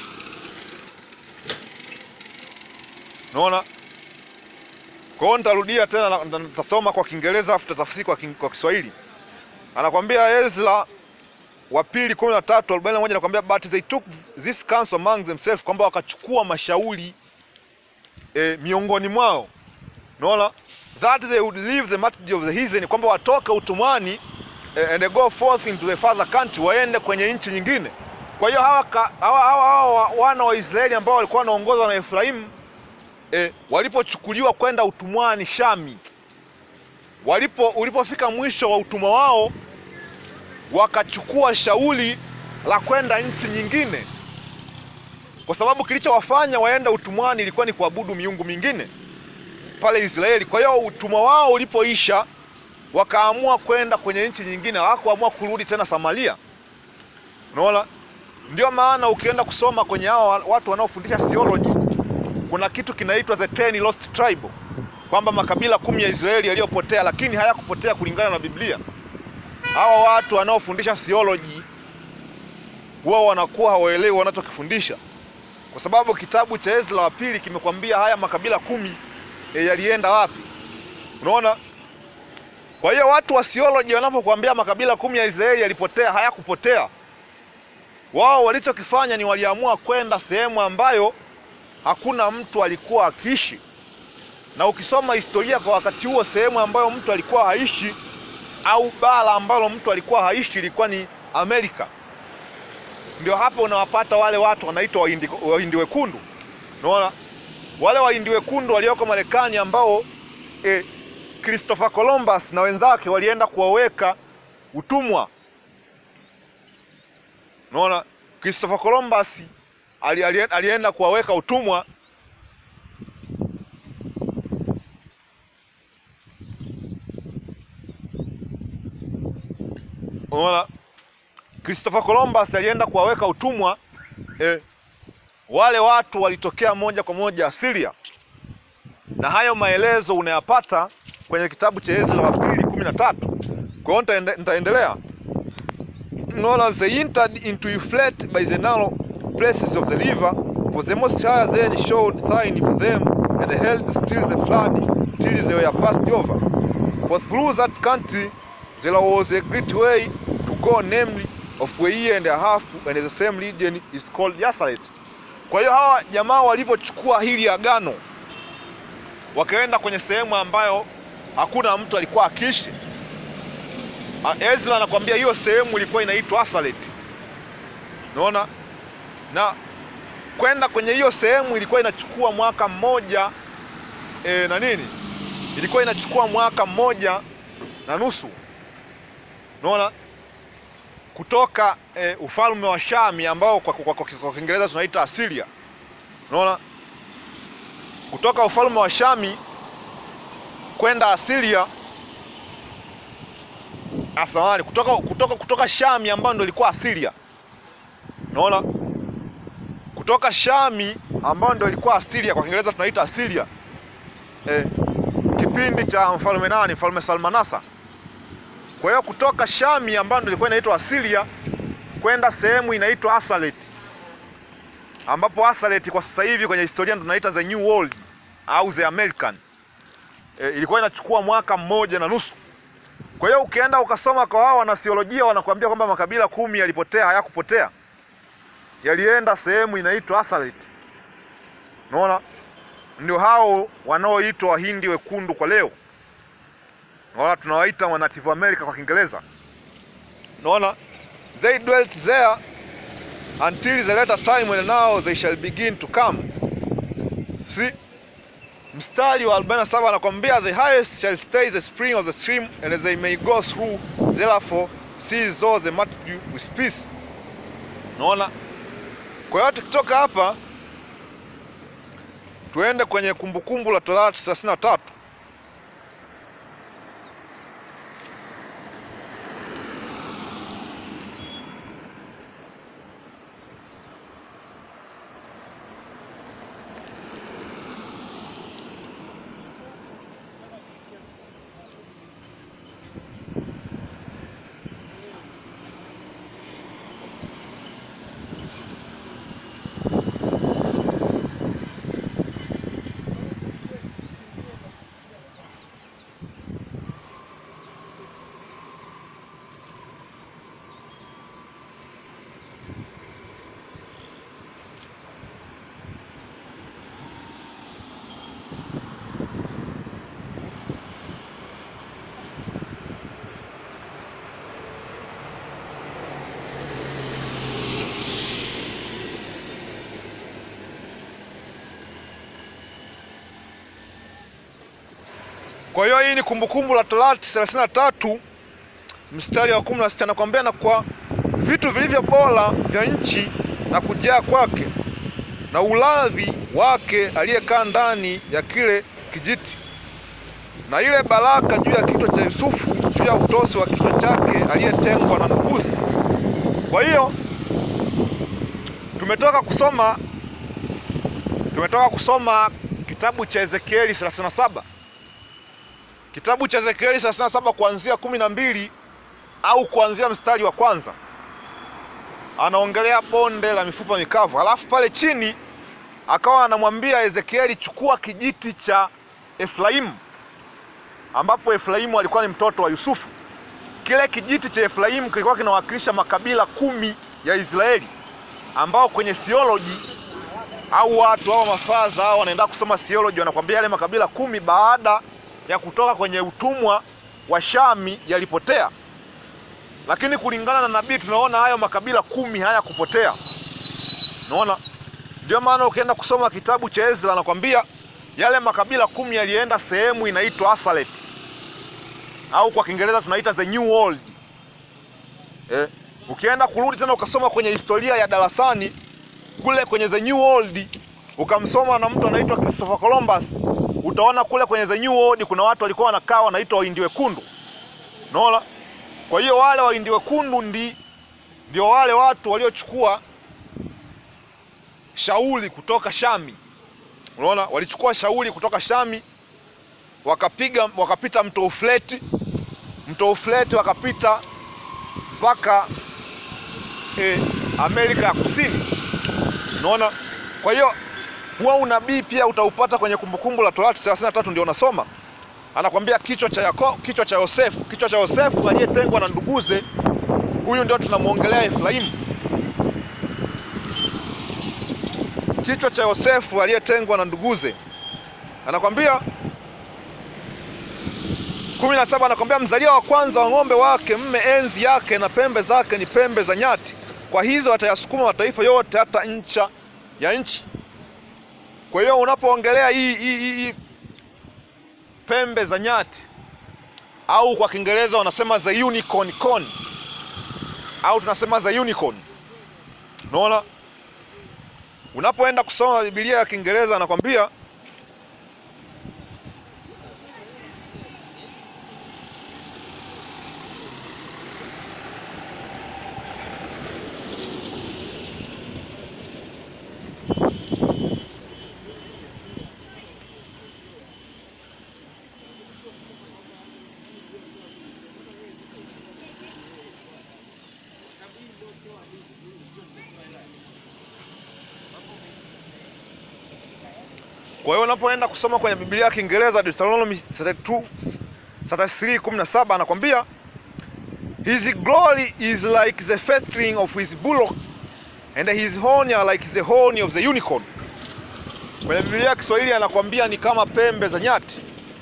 unaona. Kwa hiyo nitarudia tena, nitasoma kwa Kiingereza afu tutafsiri kwa Kiswahili. Anakwambia Ezra wa pili 13:41 nakwambia, but they took this counsel among themselves, kwamba wakachukua mashauri miongoni mwao. Unaona, that they would leave the multitude of the heathen, kwamba watoke utumwani and they go forth into the further country, waende kwenye nchi nyingine. Kwa hiyo hawa wana wa Israeli ambao walikuwa wanaongozwa na Efraimu walipochukuliwa kwenda utumwani Shami, ulipofika mwisho wa utumwa wao, wakachukua shauri la kwenda nchi nyingine, kwa sababu kilichowafanya waende utumwani ilikuwa ni kuabudu miungu mingine pale Israeli. Kwa hiyo utumwa wao ulipoisha, wakaamua kwenda kwenye nchi nyingine, hawakuamua kurudi tena Samaria. Unaona, ndio maana ukienda kusoma kwenye hao watu wanaofundisha theology, kuna kitu kinaitwa the 10 lost tribe, kwamba makabila 10 ya Israeli yaliyopotea, lakini hayakupotea kulingana na Biblia. Hawa watu wanaofundisha theology wao wanakuwa hawaelewi wanachokifundisha, kwa sababu kitabu cha Ezra wa pili kimekwambia haya makabila 10 yalienda wapi. Unaona, kwa hiyo watu wa theology wanapokuambia makabila 10 ya Israeli yalipotea, hayakupotea. Wao walichokifanya ni waliamua kwenda sehemu ambayo hakuna mtu alikuwa akiishi. Na ukisoma historia kwa wakati huo, sehemu ambayo mtu alikuwa haishi au bara ambalo mtu alikuwa haishi ilikuwa ni Amerika. Ndio hapo unawapata wale watu wanaitwa Wahindi wekundu. Unaona, wale Wahindi wekundu walioko Marekani ambao Christopher Columbus na wenzake walienda kuwaweka utumwa. Unaona, Christopher Columbus alienda kuwaweka utumwa. Unaona, Christopher Columbus alienda kuwaweka utumwa. Wale watu walitokea moja kwa moja Syria, na hayo maelezo unayapata kwenye kitabu cha Ezra wa pili 13. Kwa hiyo nitaendelea. Unaona, they entered into Euphrates by the narrow places of the river, for the Most High then showed sign for them, and held still the flood till they were passed over. For through that country there was a great way to go, namely of a year and a half, and the same region is called Yasaret. Kwa hiyo hawa jamaa walipochukua hili agano, wakaenda kwenye sehemu ambayo hakuna mtu alikuwa akiishi. Ezra anakuambia hiyo sehemu ilikuwa inaitwa Yasaret. Unaona, na kwenda kwenye hiyo sehemu ilikuwa inachukua mwaka mmoja na nini, ilikuwa inachukua mwaka mmoja na nusu. Unaona, kutoka ufalme wa Shami ambao kwa Kiingereza tunaita Assyria. Unaona, kutoka ufalme wa Shami kwenda Assyria, asamani kutoka Shami ambao ndio ilikuwa Assyria. Unaona, kutoka Shami ambao ndio ilikuwa Assyria, kwa Kiingereza tunaita Assyria, kipindi cha mfalme Salmanasa. Kwa hiyo kutoka Shami ambao ndio ilikuwa inaitwa Assyria kwenda sehemu inaitwa Yasaret, ambapo Yasaret kwa sasa hivi kwenye historia ndio tunaita the New World au the American, ilikuwa inachukua mwaka mmoja na nusu. Kwa hiyo ukienda ukasoma kwa wao wana theolojia, wanakuambia kwamba makabila 10 yalipotea, hayakupotea, yalienda sehemu inaitwa Yasaret. Unaona, ndio hao wanaoitwa Wahindi wekundu kwa leo. Unaona, tunawaita wa Native America kwa Kiingereza. Unaona, they dwelt there until the later time, when now they shall begin to come. See, mstari wa 47 anakuambia, the highest shall stay the spring of the stream, and they may go through, therefore seize all the multitude with peace. Unaona, kwa hiyo tukitoka hapa tuende kwenye Kumbukumbu la Torati 33. Kwa hiyo hii ni Kumbukumbu la Torati 33 mstari wa 16, anakuambia na kwa vitu vilivyo bora vya nchi na kujaa kwake na uladhi wake aliyekaa ndani ya kile kijiti, na ile baraka juu ya kichwa cha Yusufu, juu ya utosi wa kichwa chake aliyetengwa na nduguze. Kwa hiyo tumetoka kusoma kitabu cha Ezekieli 37. Kitabu cha Ezekieli 37 kuanzia 12 au kuanzia mstari wa kwanza. Anaongelea bonde la mifupa mikavu. Halafu pale chini akawa anamwambia Ezekieli, chukua kijiti cha Efraimu, ambapo Efraimu alikuwa ni mtoto wa Yusufu. Kile kijiti cha Efraimu kilikuwa kinawakilisha makabila 10 ya Israeli, ambao kwenye theology au watu hao mafaza hao wanaenda kusoma theology wanakuambia yale makabila 10 baada ya kutoka kwenye utumwa wa Shami yalipotea. Lakini kulingana na nabii tunaona hayo makabila 10 haya kupotea. Unaona? Ndio maana ukienda kusoma kitabu cha Ezra anakuambia yale makabila 10 yalienda sehemu inaitwa Asalet, au kwa Kiingereza tunaita the New World. Ukienda kurudi tena ukasoma kwenye historia ya darasani kule kwenye the New World, ukamsoma na mtu anaitwa Christopher Columbus, utaona kule kwenye the New World kuna watu walikuwa wanakaa wanaitwa Wahindi wekundu. Unaona? Kwa hiyo wale Wahindi wekundu ndio wale watu waliochukua shauri kutoka Shami. Unaona? Walichukua shauri kutoka Shami, wakapita mto Ufleti wakapita mpaka Amerika ya Kusini. Unaona? Kwa hiyo huo unabii pia utaupata kwenye Kumbukumbu la Torati 33 ndio unasoma. Anakuambia kichwa cha Yosefu aliyetengwa na nduguze. Huyu ndio tunamuongelea Efraimu. Kichwa cha Yosefu aliyetengwa na nduguze. Anakuambia 17, anakuambia mzalia wa kwanza wa ng'ombe wake mme enzi yake na pembe zake ni pembe za nyati. Kwa hizo atayasukuma mataifa yote hata ncha ya nchi. Kwa hiyo unapoongelea hii pembe za nyati, au kwa Kiingereza wanasema the unicorn corn, au tunasema the unicorn. Unaona? Unapoenda kusoma Biblia ya Kiingereza anakuambia Kwa hiyo unapoenda kusoma kwenye Biblia ya Kiingereza Deuteronomy 33:17 anakuambia his glory is like the firstling of his bullock and his horn are like the horn of the unicorn. Kwenye Biblia ya Kiswahili anakuambia ni kama pembe za nyati.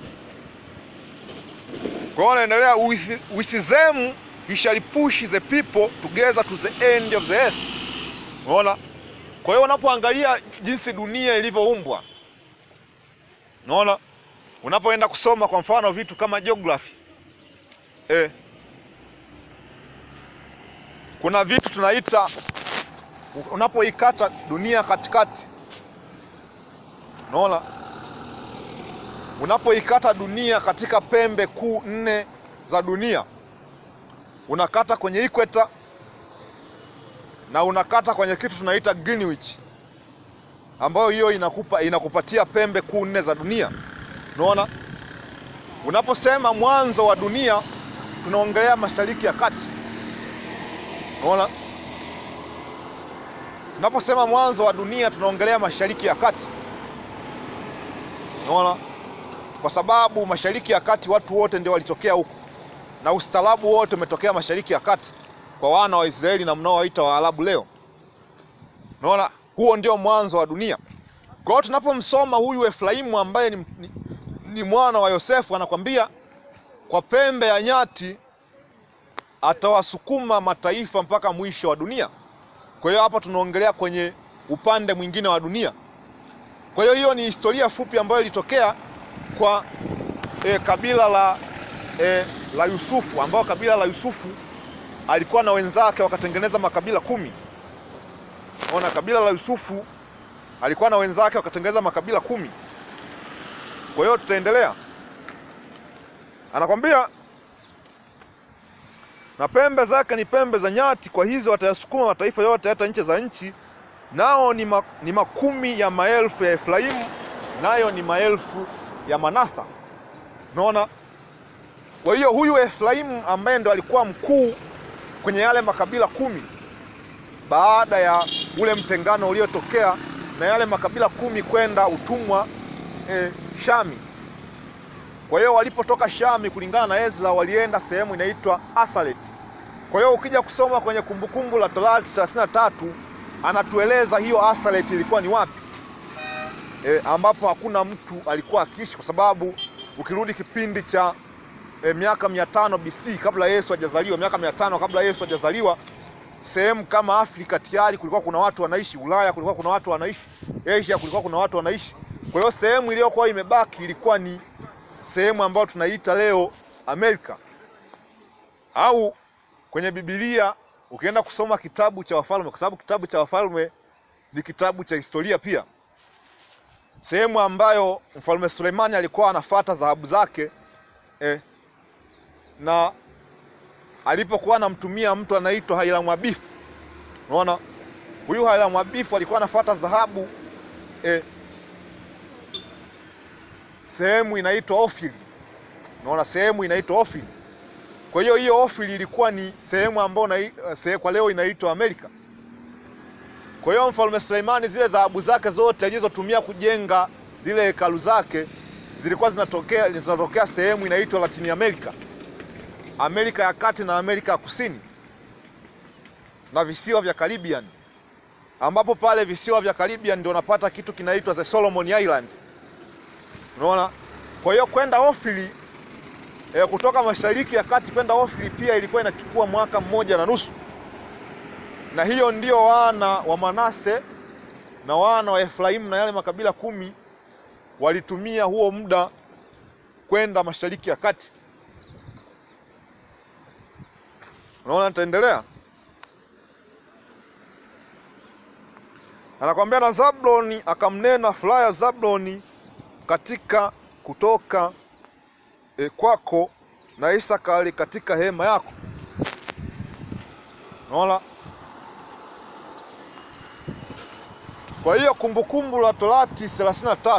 Kwa hiyo anaendelea with them he shall push the people together to the end of the earth. Unaona? Kwa hiyo unapoangalia jinsi dunia ilivyoumbwa, unaona, unapoenda kusoma kwa mfano vitu kama geography, kuna vitu tunaita, unapoikata dunia katikati, unaona, unapoikata dunia katika pembe kuu 4 za dunia, unakata kwenye equator na unakata kwenye kitu tunaita Greenwich, ambayo hiyo inakupatia pembe kuu 4 za dunia. Unaona? Unaposema mwanzo wa dunia tunaongelea Mashariki ya Kati. Unaona? Unaposema mwanzo wa dunia tunaongelea Mashariki ya Kati. Unaona? Kwa sababu Mashariki ya Kati watu wote ndio walitokea huko, na ustaarabu wote umetokea Mashariki ya Kati kwa wana wa Israeli na mnaowaita Waarabu leo. Unaona? Huo ndio mwanzo wa dunia. Kwa hiyo tunapomsoma huyu Efraimu ambaye ni mwana wa Yosefu, anakuambia kwa pembe ya nyati atawasukuma mataifa mpaka mwisho wa dunia. Kwa hiyo hapa tunaongelea kwenye upande mwingine wa dunia. Kwa hiyo hiyo ni historia fupi ambayo ilitokea kwa kabila la Yusufu, ambao kabila la Yusufu alikuwa na wenzake wakatengeneza makabila 10. Unaona, kabila la Yusufu alikuwa na wenzake wakatengeneza makabila 10. Kwa hiyo tutaendelea. Anakwambia na pembe zake ni pembe za nyati, kwa hizo watayasukuma mataifa yote hata nchi za nchi, nao ni makumi ya maelfu ya Efraimu, nayo ni maelfu ya Manatha. Unaona? Kwa hiyo huyu Efraimu ambaye ndo alikuwa mkuu kwenye yale makabila 10 baada ya ule mtengano uliotokea na yale makabila 10 kwenda utumwa Shami. Kwa hiyo walipotoka Shami, kulingana na Ezra, walienda sehemu inaitwa Asalet. Kwa hiyo ukija kusoma kwenye Kumbukumbu la Torati 33 anatueleza hiyo Asalet ilikuwa ni wapi, ambapo hakuna mtu alikuwa akiishi, kwa sababu ukirudi kipindi cha miaka 500 BC kabla Yesu hajazaliwa, miaka 500 kabla Yesu hajazaliwa, sehemu kama Afrika tayari kulikuwa kuna watu wanaishi, Ulaya kulikuwa kuna watu wanaishi, Asia kulikuwa kuna watu wanaishi. Kwa hiyo sehemu iliyokuwa imebaki ilikuwa ni sehemu ambayo tunaita leo Amerika. Au kwenye Biblia ukienda kusoma kitabu cha Wafalme, kwa sababu kitabu cha Wafalme ni kitabu cha historia pia, sehemu ambayo Mfalme Sulemani alikuwa anafuata dhahabu zake, na alipokuwa anamtumia mtu anaitwa Hiram Abifu. Unaona, huyu Hiram Abifu alikuwa anafuata dhahabu sehemu inaitwa Ofiri. Unaona, sehemu inaitwa Ofiri. Kwa hiyo hiyo Ofiri ilikuwa ni sehemu ambayo kwa leo inaitwa Amerika. Kwa hiyo Mfalme Suleimani zile dhahabu zake zote alizotumia kujenga zile hekalu zake zilikuwa zinatokea sehemu inaitwa Latin America, Amerika ya Kati na Amerika ya Kusini na visiwa vya Caribbean, ambapo pale visiwa vya Caribbean ndio unapata kitu kinaitwa the Solomon Island. Unaona? Kwa hiyo kwenda Ofiri, kutoka Mashariki ya Kati kwenda Ofiri pia ilikuwa inachukua mwaka 1.5. Na hiyo ndio wana wa Manase na wana wa Efraimu na yale makabila 10 walitumia huo muda kwenda Mashariki ya Kati. Unaona, nitaendelea. Anakuambia na Zabuloni akamnena Fulaya Zabuloni katika kutoka kwako, na Isakari katika hema yako. Unaona? Kwa hiyo Kumbukumbu la Torati 33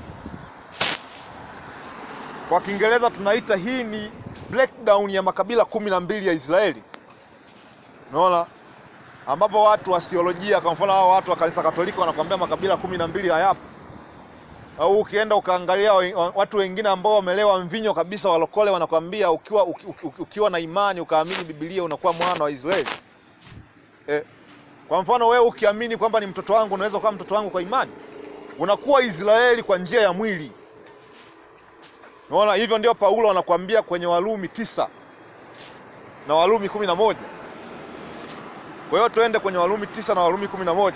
kwa Kiingereza tunaita hii ni breakdown ya makabila 12 ya Israeli. Unaona? Ambapo watu wa theolojia, kwa mfano hao watu wa kanisa Katoliki wanakuambia makabila 12 hayapo. Au ukienda ukaangalia watu wengine ambao wamelewa mvinyo kabisa, walokole, wanakuambia ukiwa na imani ukaamini Biblia unakuwa mwana wa Israeli. Kwa mfano wewe ukiamini kwamba ni mtoto wangu, unaweza kuwa mtoto wangu kwa imani, unakuwa Israeli kwa njia ya mwili. Unaona, hivyo ndio Paulo anakuambia kwenye Warumi 9 na Warumi 11. Kwa hiyo tuende kwenye Warumi 9 na Warumi 11.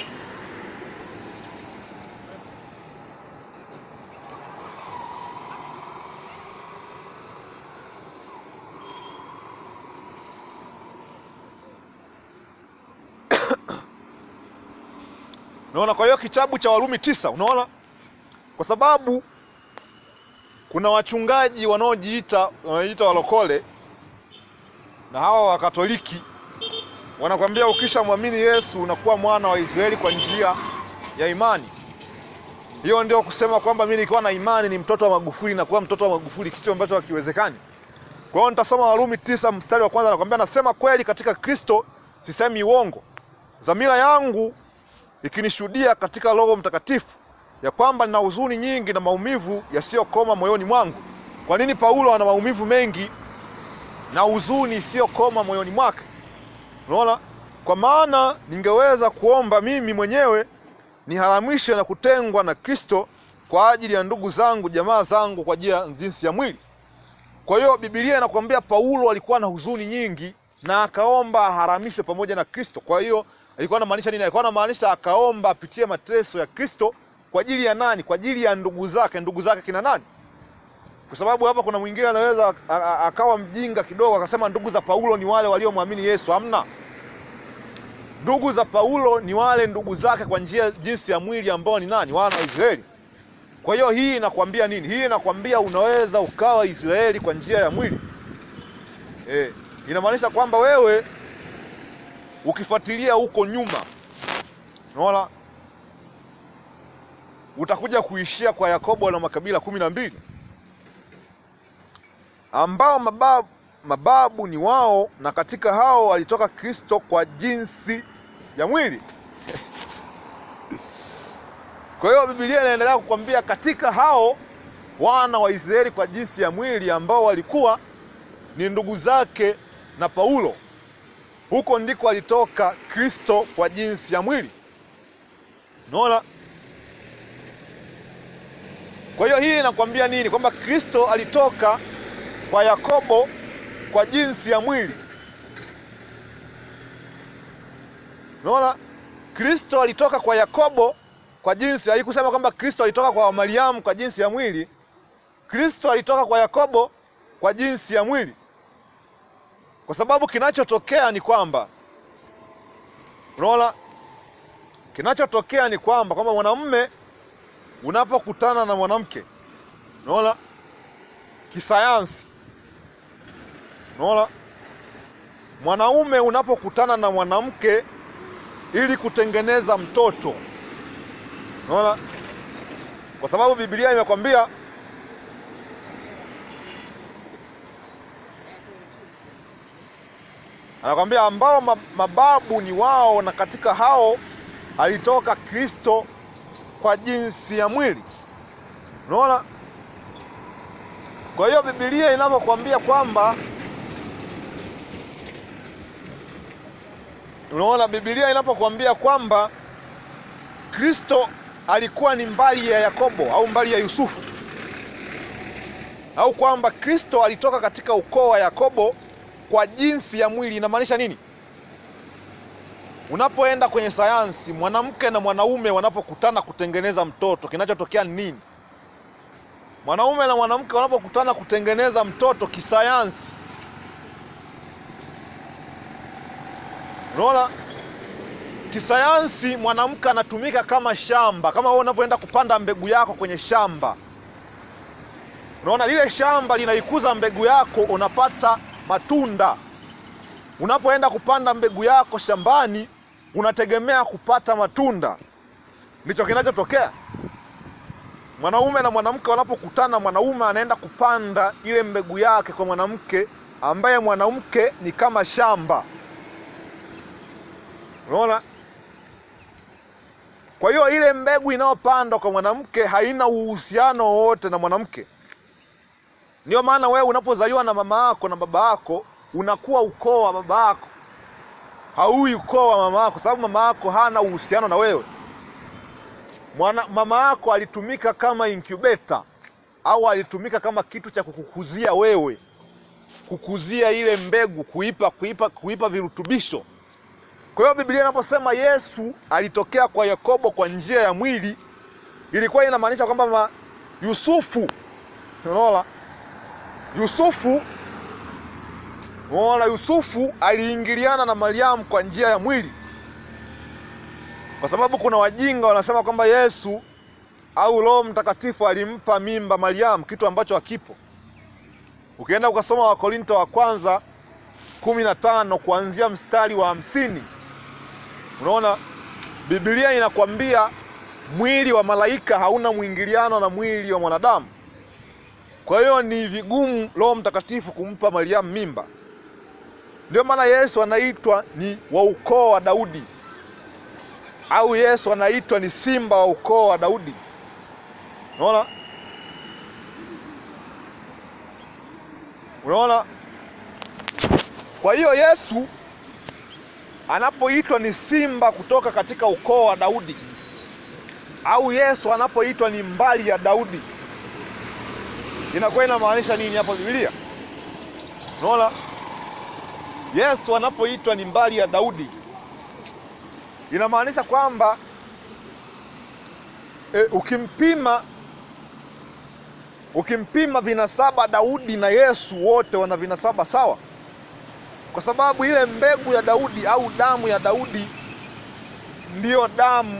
Unaona, kwa hiyo kitabu cha Warumi 9, unaona? Kwa sababu kuna wachungaji wanaojiita walokole na hawa wa Katoliki wanakuambia ukishamwamini Yesu unakuwa mwana wa Israeli kwa njia ya imani. Hiyo ndio kusema kwamba mimi nikiwa na imani ni mtoto wa Magufuli na kuwa mtoto wa Magufuli, kitu ambacho hakiwezekani. Kwa hiyo nitasoma Warumi 9 mstari wa kwanza, anakuambia nasema kweli katika Kristo, sisemi uongo. Dhamira yangu ikinishuhudia katika Roho Mtakatifu ya kwamba nina huzuni nyingi na maumivu yasiyokoma moyoni mwangu. Kwa nini Paulo ana maumivu mengi na huzuni isiyokoma moyoni mwake? Unaona? Kwa maana ningeweza kuomba mimi mwenyewe niharamishe na kutengwa na Kristo kwa ajili ya ndugu zangu, jamaa zangu, kwa jinsi ya mwili. Kwa hiyo Biblia inakuambia Paulo alikuwa na huzuni nyingi na akaomba aharamishwe pamoja na Kristo. Kwa hiyo alikuwa anamaanisha nini? Alikuwa anamaanisha akaomba apitie mateso ya Kristo kwa ajili ya nani? Kwa ajili ya ndugu zake. Ndugu zake kina nani? Kwa sababu hapa kuna mwingine anaweza akawa mjinga kidogo akasema ndugu za Paulo ni wale waliomwamini Yesu. Hamna. Ndugu za Paulo ni wale ndugu zake kwa njia jinsi ya mwili ambao ni nani? Wana wa Israeli. Kwa hiyo hii inakwambia nini? Hii inakwambia unaweza ukawa Israeli kwa njia ya mwili. Inamaanisha kwamba wewe ukifuatilia huko nyuma, unaona, utakuja kuishia kwa Yakobo na makabila 12 ambao mababu ni wao, na katika hao alitoka Kristo kwa jinsi ya mwili. Kwa hiyo Biblia inaendelea kukwambia katika hao wana wa Israeli kwa jinsi ya mwili ambao walikuwa ni ndugu zake na Paulo, huko ndiko alitoka Kristo kwa jinsi ya mwili. Unaona? Kwa hiyo hii inakwambia nini? Kwamba Kristo alitoka kwa Yakobo kwa jinsi ya mwili. Unaona? Kristo alitoka kwa Yakobo kwa jinsi, haikusema kwamba Kristo alitoka kwa Mariamu kwa jinsi ya mwili. Kristo alitoka kwa Yakobo kwa jinsi ya mwili. Kwa sababu kinachotokea ni kwamba, unaona, kinachotokea ni kwamba mwanamume unapokutana na mwanamke, unaona, kisayansi, unaona, mwanaume unapokutana na mwanamke ili kutengeneza mtoto, unaona, kwa sababu Biblia imekwambia anakwambia ambao mababu ni wao, na katika hao alitoka Kristo kwa jinsi ya mwili. Unaona? Kwa hiyo Biblia inapokuambia kwamba, unaona, Biblia inapokuambia kwamba Kristo alikuwa ni mbali ya Yakobo au mbali ya Yusufu, au kwamba Kristo alitoka katika ukoo wa Yakobo kwa jinsi ya mwili, inamaanisha nini? Unapoenda kwenye sayansi, mwanamke na mwanaume wanapokutana kutengeneza mtoto, kinachotokea ni nini? Mwanaume na mwanamke wanapokutana kutengeneza mtoto kisayansi, unaona, kisayansi mwanamke anatumika kama shamba. Kama wewe unapoenda kupanda mbegu yako kwenye shamba, unaona, lile shamba linaikuza mbegu yako, unapata matunda. Unapoenda kupanda mbegu yako shambani, unategemea kupata matunda. Ndicho kinachotokea. Mwanaume na mwanamke wanapokutana, mwanaume anaenda kupanda ile mbegu yake kwa mwanamke, ambaye mwanamke ni kama shamba. Unaona? Kwa hiyo ile mbegu inayopandwa kwa mwanamke haina uhusiano wowote na mwanamke. Ndio maana wewe unapozaliwa na mama yako na baba yako, unakuwa ukoo wa baba yako, haui ukoo wa mama yako, sababu mama yako hana uhusiano na wewe. Mama yako alitumika kama incubator, au alitumika kama kitu cha kukukuzia wewe, kukuzia ile mbegu, kuipa virutubisho. Kwa hiyo Biblia inaposema Yesu alitokea kwa Yakobo kwa njia ya mwili, ilikuwa inamaanisha kwamba Yusufu, unaona, Yusufu aliingiliana na Mariamu kwa njia ya mwili. Kwa sababu kuna wajinga wanasema kwamba Yesu au Roho Mtakatifu alimpa mimba Mariamu, kitu ambacho hakipo. Ukienda ukasoma Wakorinto wa kwanza 15 kuanzia mstari wa 50, unaona Biblia inakwambia mwili wa malaika hauna mwingiliano na mwili wa mwanadamu. Kwa hiyo ni vigumu Roho Mtakatifu kumpa Mariamu mimba. Ndio maana Yesu anaitwa ni wa ukoo wa Daudi, au Yesu anaitwa ni simba wa ukoo wa Daudi. Unaona? Unaona? Kwa hiyo Yesu anapoitwa ni simba kutoka katika ukoo wa Daudi, au Yesu anapoitwa ni mbali ya Daudi, inakuwa inamaanisha nini hapo Biblia? Unaona? Yesu anapoitwa ni mbali ya Daudi, inamaanisha kwamba ukimpima Ukimpima vinasaba Daudi na Yesu, wote wana vinasaba sawa, kwa sababu ile mbegu ya Daudi au damu ya Daudi ndiyo damu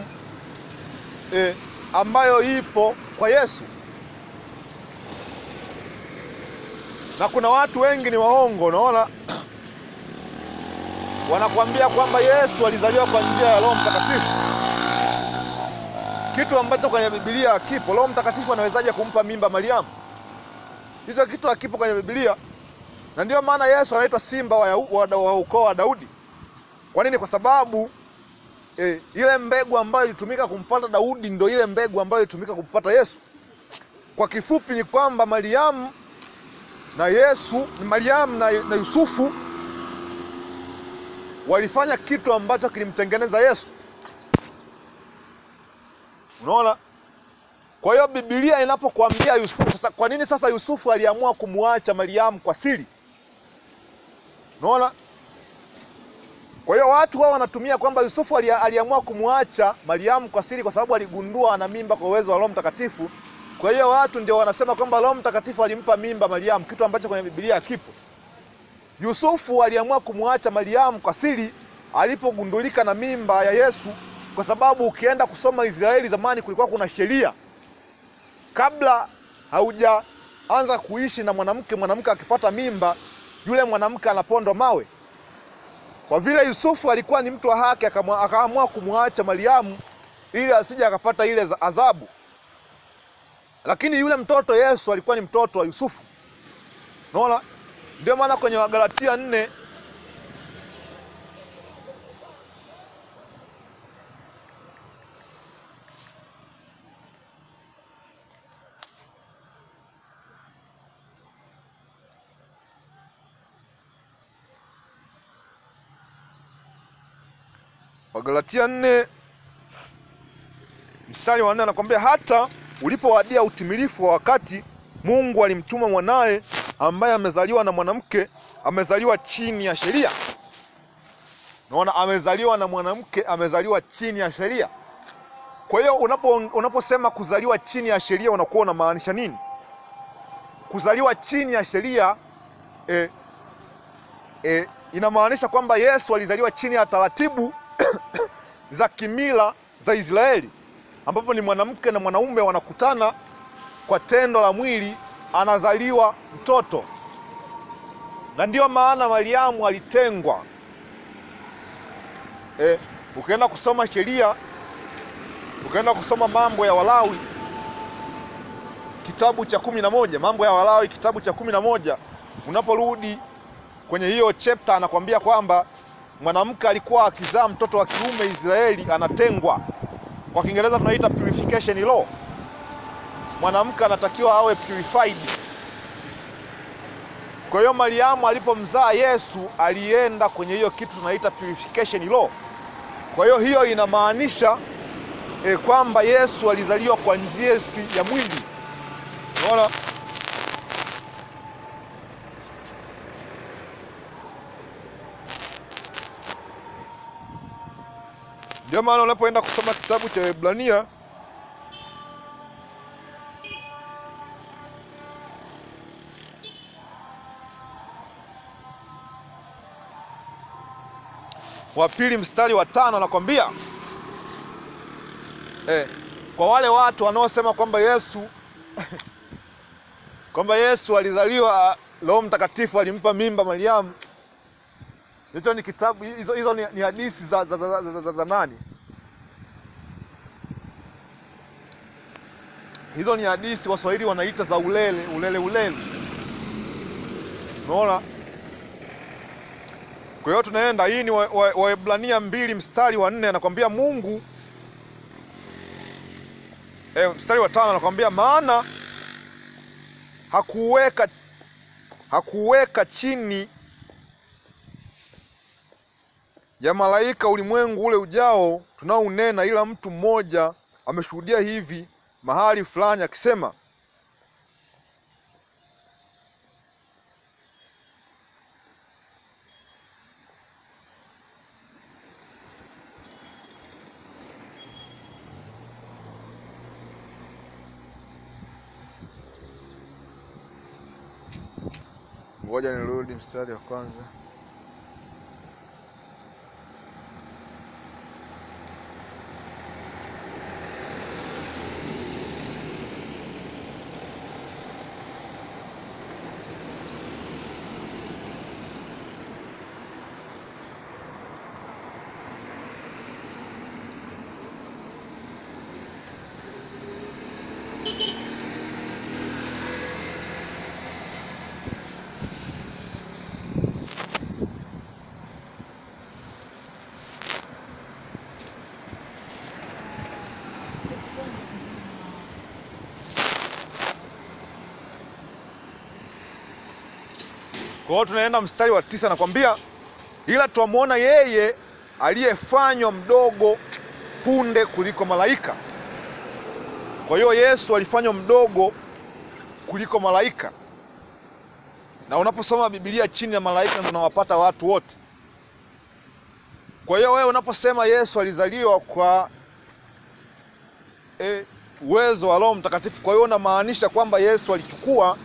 ambayo ipo kwa Yesu. Na kuna watu wengi ni waongo, unaona, wanakuambia kwamba Yesu alizaliwa kwa njia ya Roho Mtakatifu, kitu ambacho kwenye Biblia hakipo. Roho Mtakatifu anawezaje kumpa mimba Mariamu? Hicho kitu hakipo kwenye Biblia. Na ndio maana Yesu anaitwa simba wa ukoo wa Daudi. Kwa nini? Kwa sababu ile mbegu ambayo ilitumika kumpata Daudi ndio ile mbegu ambayo ilitumika kumpata Yesu. Kwa kifupi ni kwamba Mariamu na Yusufu walifanya kitu ambacho kilimtengeneza Yesu. Unaona? Kwa hiyo Biblia inapokuambia Yusufu, sasa kwa nini sasa Yusufu aliamua kumuacha Mariamu kwa siri? Unaona? Kwa hiyo watu wao wanatumia kwamba Yusufu aliamua kumuacha Mariamu kwa siri kwa sababu aligundua ana mimba kwa uwezo wa Roho Mtakatifu. Kwa hiyo watu ndio wanasema kwamba Roho Mtakatifu alimpa mimba Mariamu, kitu ambacho kwenye Biblia hakipo. Yusufu aliamua kumuacha Mariamu kwa siri alipogundulika na mimba ya Yesu, kwa sababu ukienda kusoma Israeli zamani kulikuwa kuna sheria. Kabla haujaanza kuishi na mwanamke akipata mimba, yule mwanamke anapondwa mawe. Kwa vile Yusufu alikuwa ni mtu wa haki, akaamua kumuacha Mariamu ili asije akapata ile adhabu. Lakini yule mtoto Yesu alikuwa ni mtoto wa Yusufu. Unaona? Ndio maana kwenye Wagalatia 4 mstari wa 4 anakuambia, hata ulipowadia utimilifu wa wakati, Mungu alimtuma mwanae ambaye amezaliwa na mwanamke, amezaliwa chini ya sheria. Unaona, amezaliwa na mwanamke, amezaliwa chini ya sheria. Kwa hiyo unaposema kuzaliwa chini ya sheria unakuwa unamaanisha nini? Kuzaliwa chini ya sheria inamaanisha kwamba Yesu alizaliwa chini ya taratibu za kimila za Israeli, ambapo ni mwanamke na mwanaume wanakutana kwa tendo la mwili, anazaliwa mtoto. Na ndio maana Mariamu alitengwa. Ukienda kusoma sheria, ukienda kusoma Mambo ya Walawi kitabu cha 11, Mambo ya Walawi kitabu cha 11, unaporudi kwenye hiyo chapter anakuambia kwamba mwanamke alikuwa akizaa mtoto wa kiume Israeli anatengwa. Kwa Kiingereza tunaita purification law. Mwanamke anatakiwa awe purified. Kwa hiyo Mariamu alipomzaa Yesu alienda kwenye hiyo kitu tunaita purification law. Kwa hiyo inamaanisha kwamba Yesu alizaliwa kwa njia ya mwili. Unaona? Ndio maana unapoenda kusoma kitabu cha Waebrania wa 2 mstari wa 5 anakuambia kwa wale watu wanaosema kwamba Yesu alizaliwa, Roho Mtakatifu alimpa mimba Mariamu. Hicho ni kitabu, hizo ni hadithi za nani? Hizo ni hadithi Waswahili wanaita za ulele. Unaona? Kwa hiyo tunaenda, hii ni Waebrania 2 mstari wa 4 anakuambia Mungu mstari wa 5 anakuambia, maana hakuweka chini ya malaika ulimwengu ule ujao tunaounena, ila mtu mmoja ameshuhudia hivi mahali fulani akisema, Ngoja nirudi mstari wa kwanza. Kwa hiyo tunaenda mstari wa 9, nakwambia ila tuamuona yeye aliyefanywa mdogo punde kuliko malaika. Kwa hiyo Yesu alifanywa mdogo kuliko malaika. Na unaposoma Biblia chini ya malaika tunawapata watu wote. Kwa hiyo wewe unaposema Yesu alizaliwa kwa uwezo wa Roho Mtakatifu, kwa hiyo unamaanisha kwamba Yesu alichukua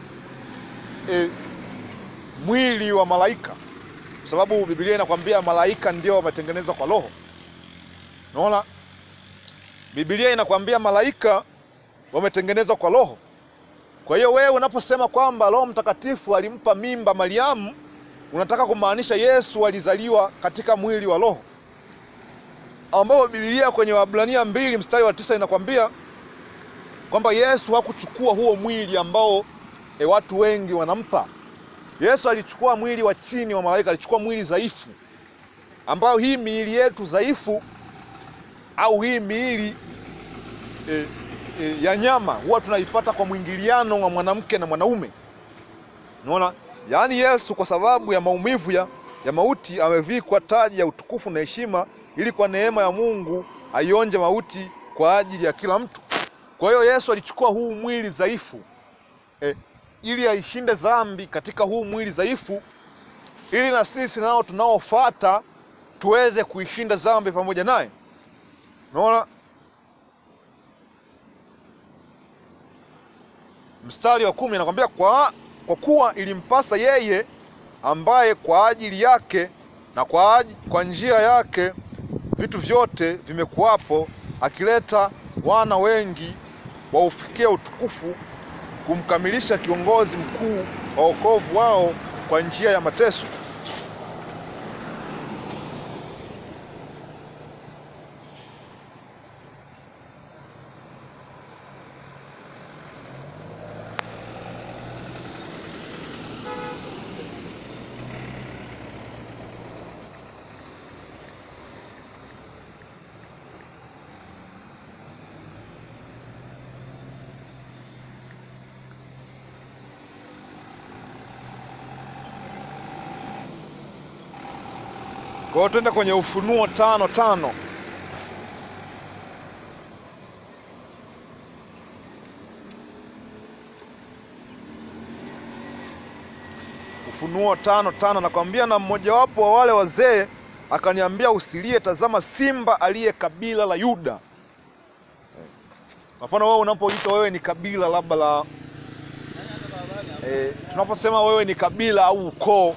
mwili wa malaika, kwa sababu Biblia inakwambia malaika ndio wametengenezwa kwa roho. Unaona? Biblia inakwambia malaika wametengenezwa kwa roho. Kwa hiyo wewe unaposema kwamba Roho Mtakatifu alimpa mimba Mariamu, unataka kumaanisha Yesu alizaliwa katika mwili wa roho, ambao Biblia kwenye Waebrania 2 mstari wa 9 inakwambia kwamba Yesu hakuchukua huo mwili ambao watu wengi wanampa. Yesu alichukua mwili wa chini wa malaika, alichukua mwili dhaifu, ambao hii miili yetu dhaifu au hii miili ya nyama huwa tunaipata kwa mwingiliano wa mwanamke na mwanaume. Unaona? Yaani Yesu kwa sababu ya maumivu ya mauti amevikwa taji ya utukufu na heshima, ili kwa neema ya Mungu aionje mauti kwa ajili ya kila mtu. Kwa hiyo Yesu alichukua huu mwili dhaifu ili aishinde dhambi katika huu mwili dhaifu, ili na sisi nao tunaofuata tuweze kuishinda dhambi pamoja naye. Unaona? Mstari wa 10 anakuambia kwa kuwa ilimpasa yeye ambaye kwa ajili yake na kwa njia yake vitu vyote vimekuwapo, akileta wana wengi waufikie utukufu, kumkamilisha kiongozi mkuu wa wokovu wao kwa njia ya mateso. Kwa hiyo tuende kwenye Ufunuo 5:5. Ufunuo 5:5 nakwambia, na mmojawapo wa wale wazee akaniambia usilie, tazama simba aliye kabila la Yuda. Mfano wewe unapoitwa wewe ni kabila labda la tunaposema wewe ni kabila au ukoo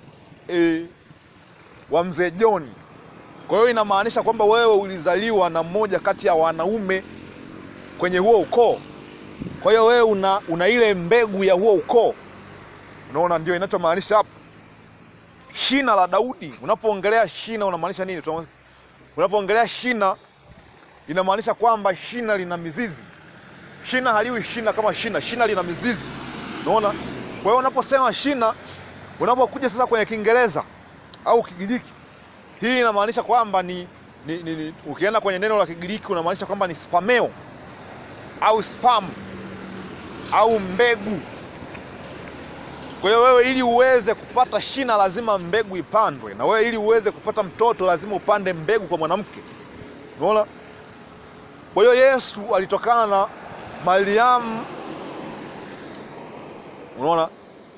wa mzee John, kwa hiyo inamaanisha kwamba wewe ulizaliwa na mmoja kati ya wanaume kwenye huo ukoo. Kwa hiyo wewe una ile mbegu ya huo ukoo. Unaona, ndio inachomaanisha hapo. Shina la Daudi. Unapoongelea shina unamaanisha nini? Unapoongelea shina inamaanisha kwamba shina lina mizizi. Shina haliwi shina kama shina lina mizizi. Unaona? Kwa hiyo unaposema shina, unapokuja sasa kwenye Kiingereza au Kigiriki, hii inamaanisha kwamba ni ukienda kwenye neno la Kigiriki unamaanisha kwamba ni spameo au spam au mbegu. Kwa hiyo wewe ili uweze kupata shina lazima mbegu ipandwe, na wewe ili uweze kupata mtoto lazima upande mbegu kwa mwanamke. Unaona? Kwa hiyo Yesu alitokana na Mariamu. Unaona?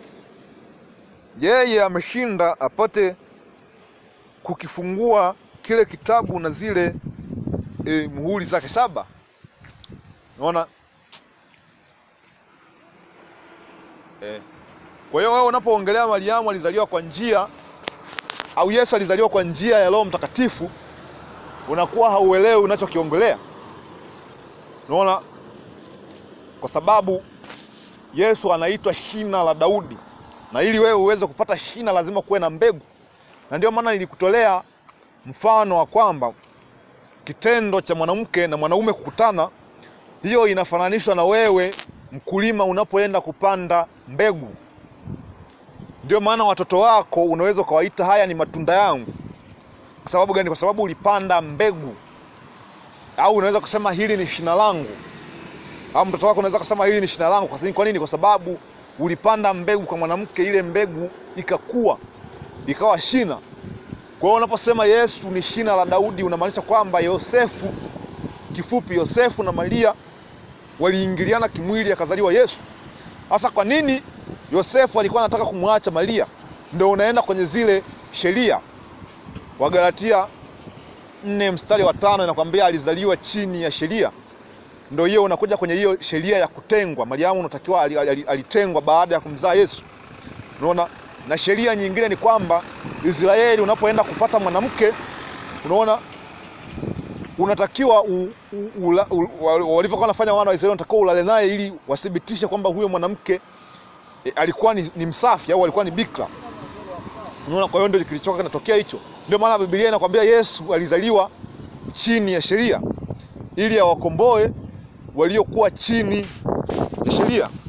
Yeye ameshinda apate kukifungua kile kitabu na zile muhuri zake 7. Unaona? Kwa hiyo wewe unapoongelea Mariamu alizaliwa kwa njia au Yesu alizaliwa kwa njia ya Roho Mtakatifu, unakuwa hauelewi unachokiongelea. Unaona? Kwa sababu Yesu anaitwa shina la Daudi. Na ili wewe uweze kupata shina lazima kuwe na mbegu. Na ndio maana nilikutolea mfano wa kwamba kitendo cha mwanamke na mwanaume kukutana, hiyo inafananishwa na wewe mkulima unapoenda kupanda mbegu. Ndio maana watoto wako unaweza kuwaita haya ni matunda yangu. Kwa sababu gani? Kwa sababu ulipanda mbegu. Au unaweza kusema hili ni shina langu. Au mtoto wako unaweza kusema hili ni shina langu. Kwa nini? Kwa sababu ulipanda mbegu kwa mwanamke, ile mbegu ikakua, ikawa shina. Kwa hiyo unaposema Yesu ni shina la Daudi, unamaanisha kwamba Yosefu, kifupi Yosefu na Maria waliingiliana kimwili akazaliwa Yesu. Sasa kwa nini Yosefu alikuwa anataka kumwacha Maria? Ndio unaenda kwenye zile sheria. Wagalatia 4:5 inakwambia alizaliwa chini ya sheria. Ndio hiyo unakuja kwenye hiyo sheria ya kutengwa. Mariamu unatakiwa alitengwa baada ya kumzaa Yesu. Unaona? Na sheria nyingine ni kwamba Israeli unapoenda kupata mwanamke, unaona, unatakiwa walivyokuwa wanafanya wana wa Israeli, unatakiwa ulale naye ili wathibitishe kwamba huyo mwanamke alikuwa ni msafi au alikuwa ni bikra. Unaona? Kwa hiyo ndio kilichokuwa kinatokea hicho. Ndio maana Biblia inakwambia Yesu alizaliwa chini ya sheria ili awakomboe waliokuwa chini ya sheria.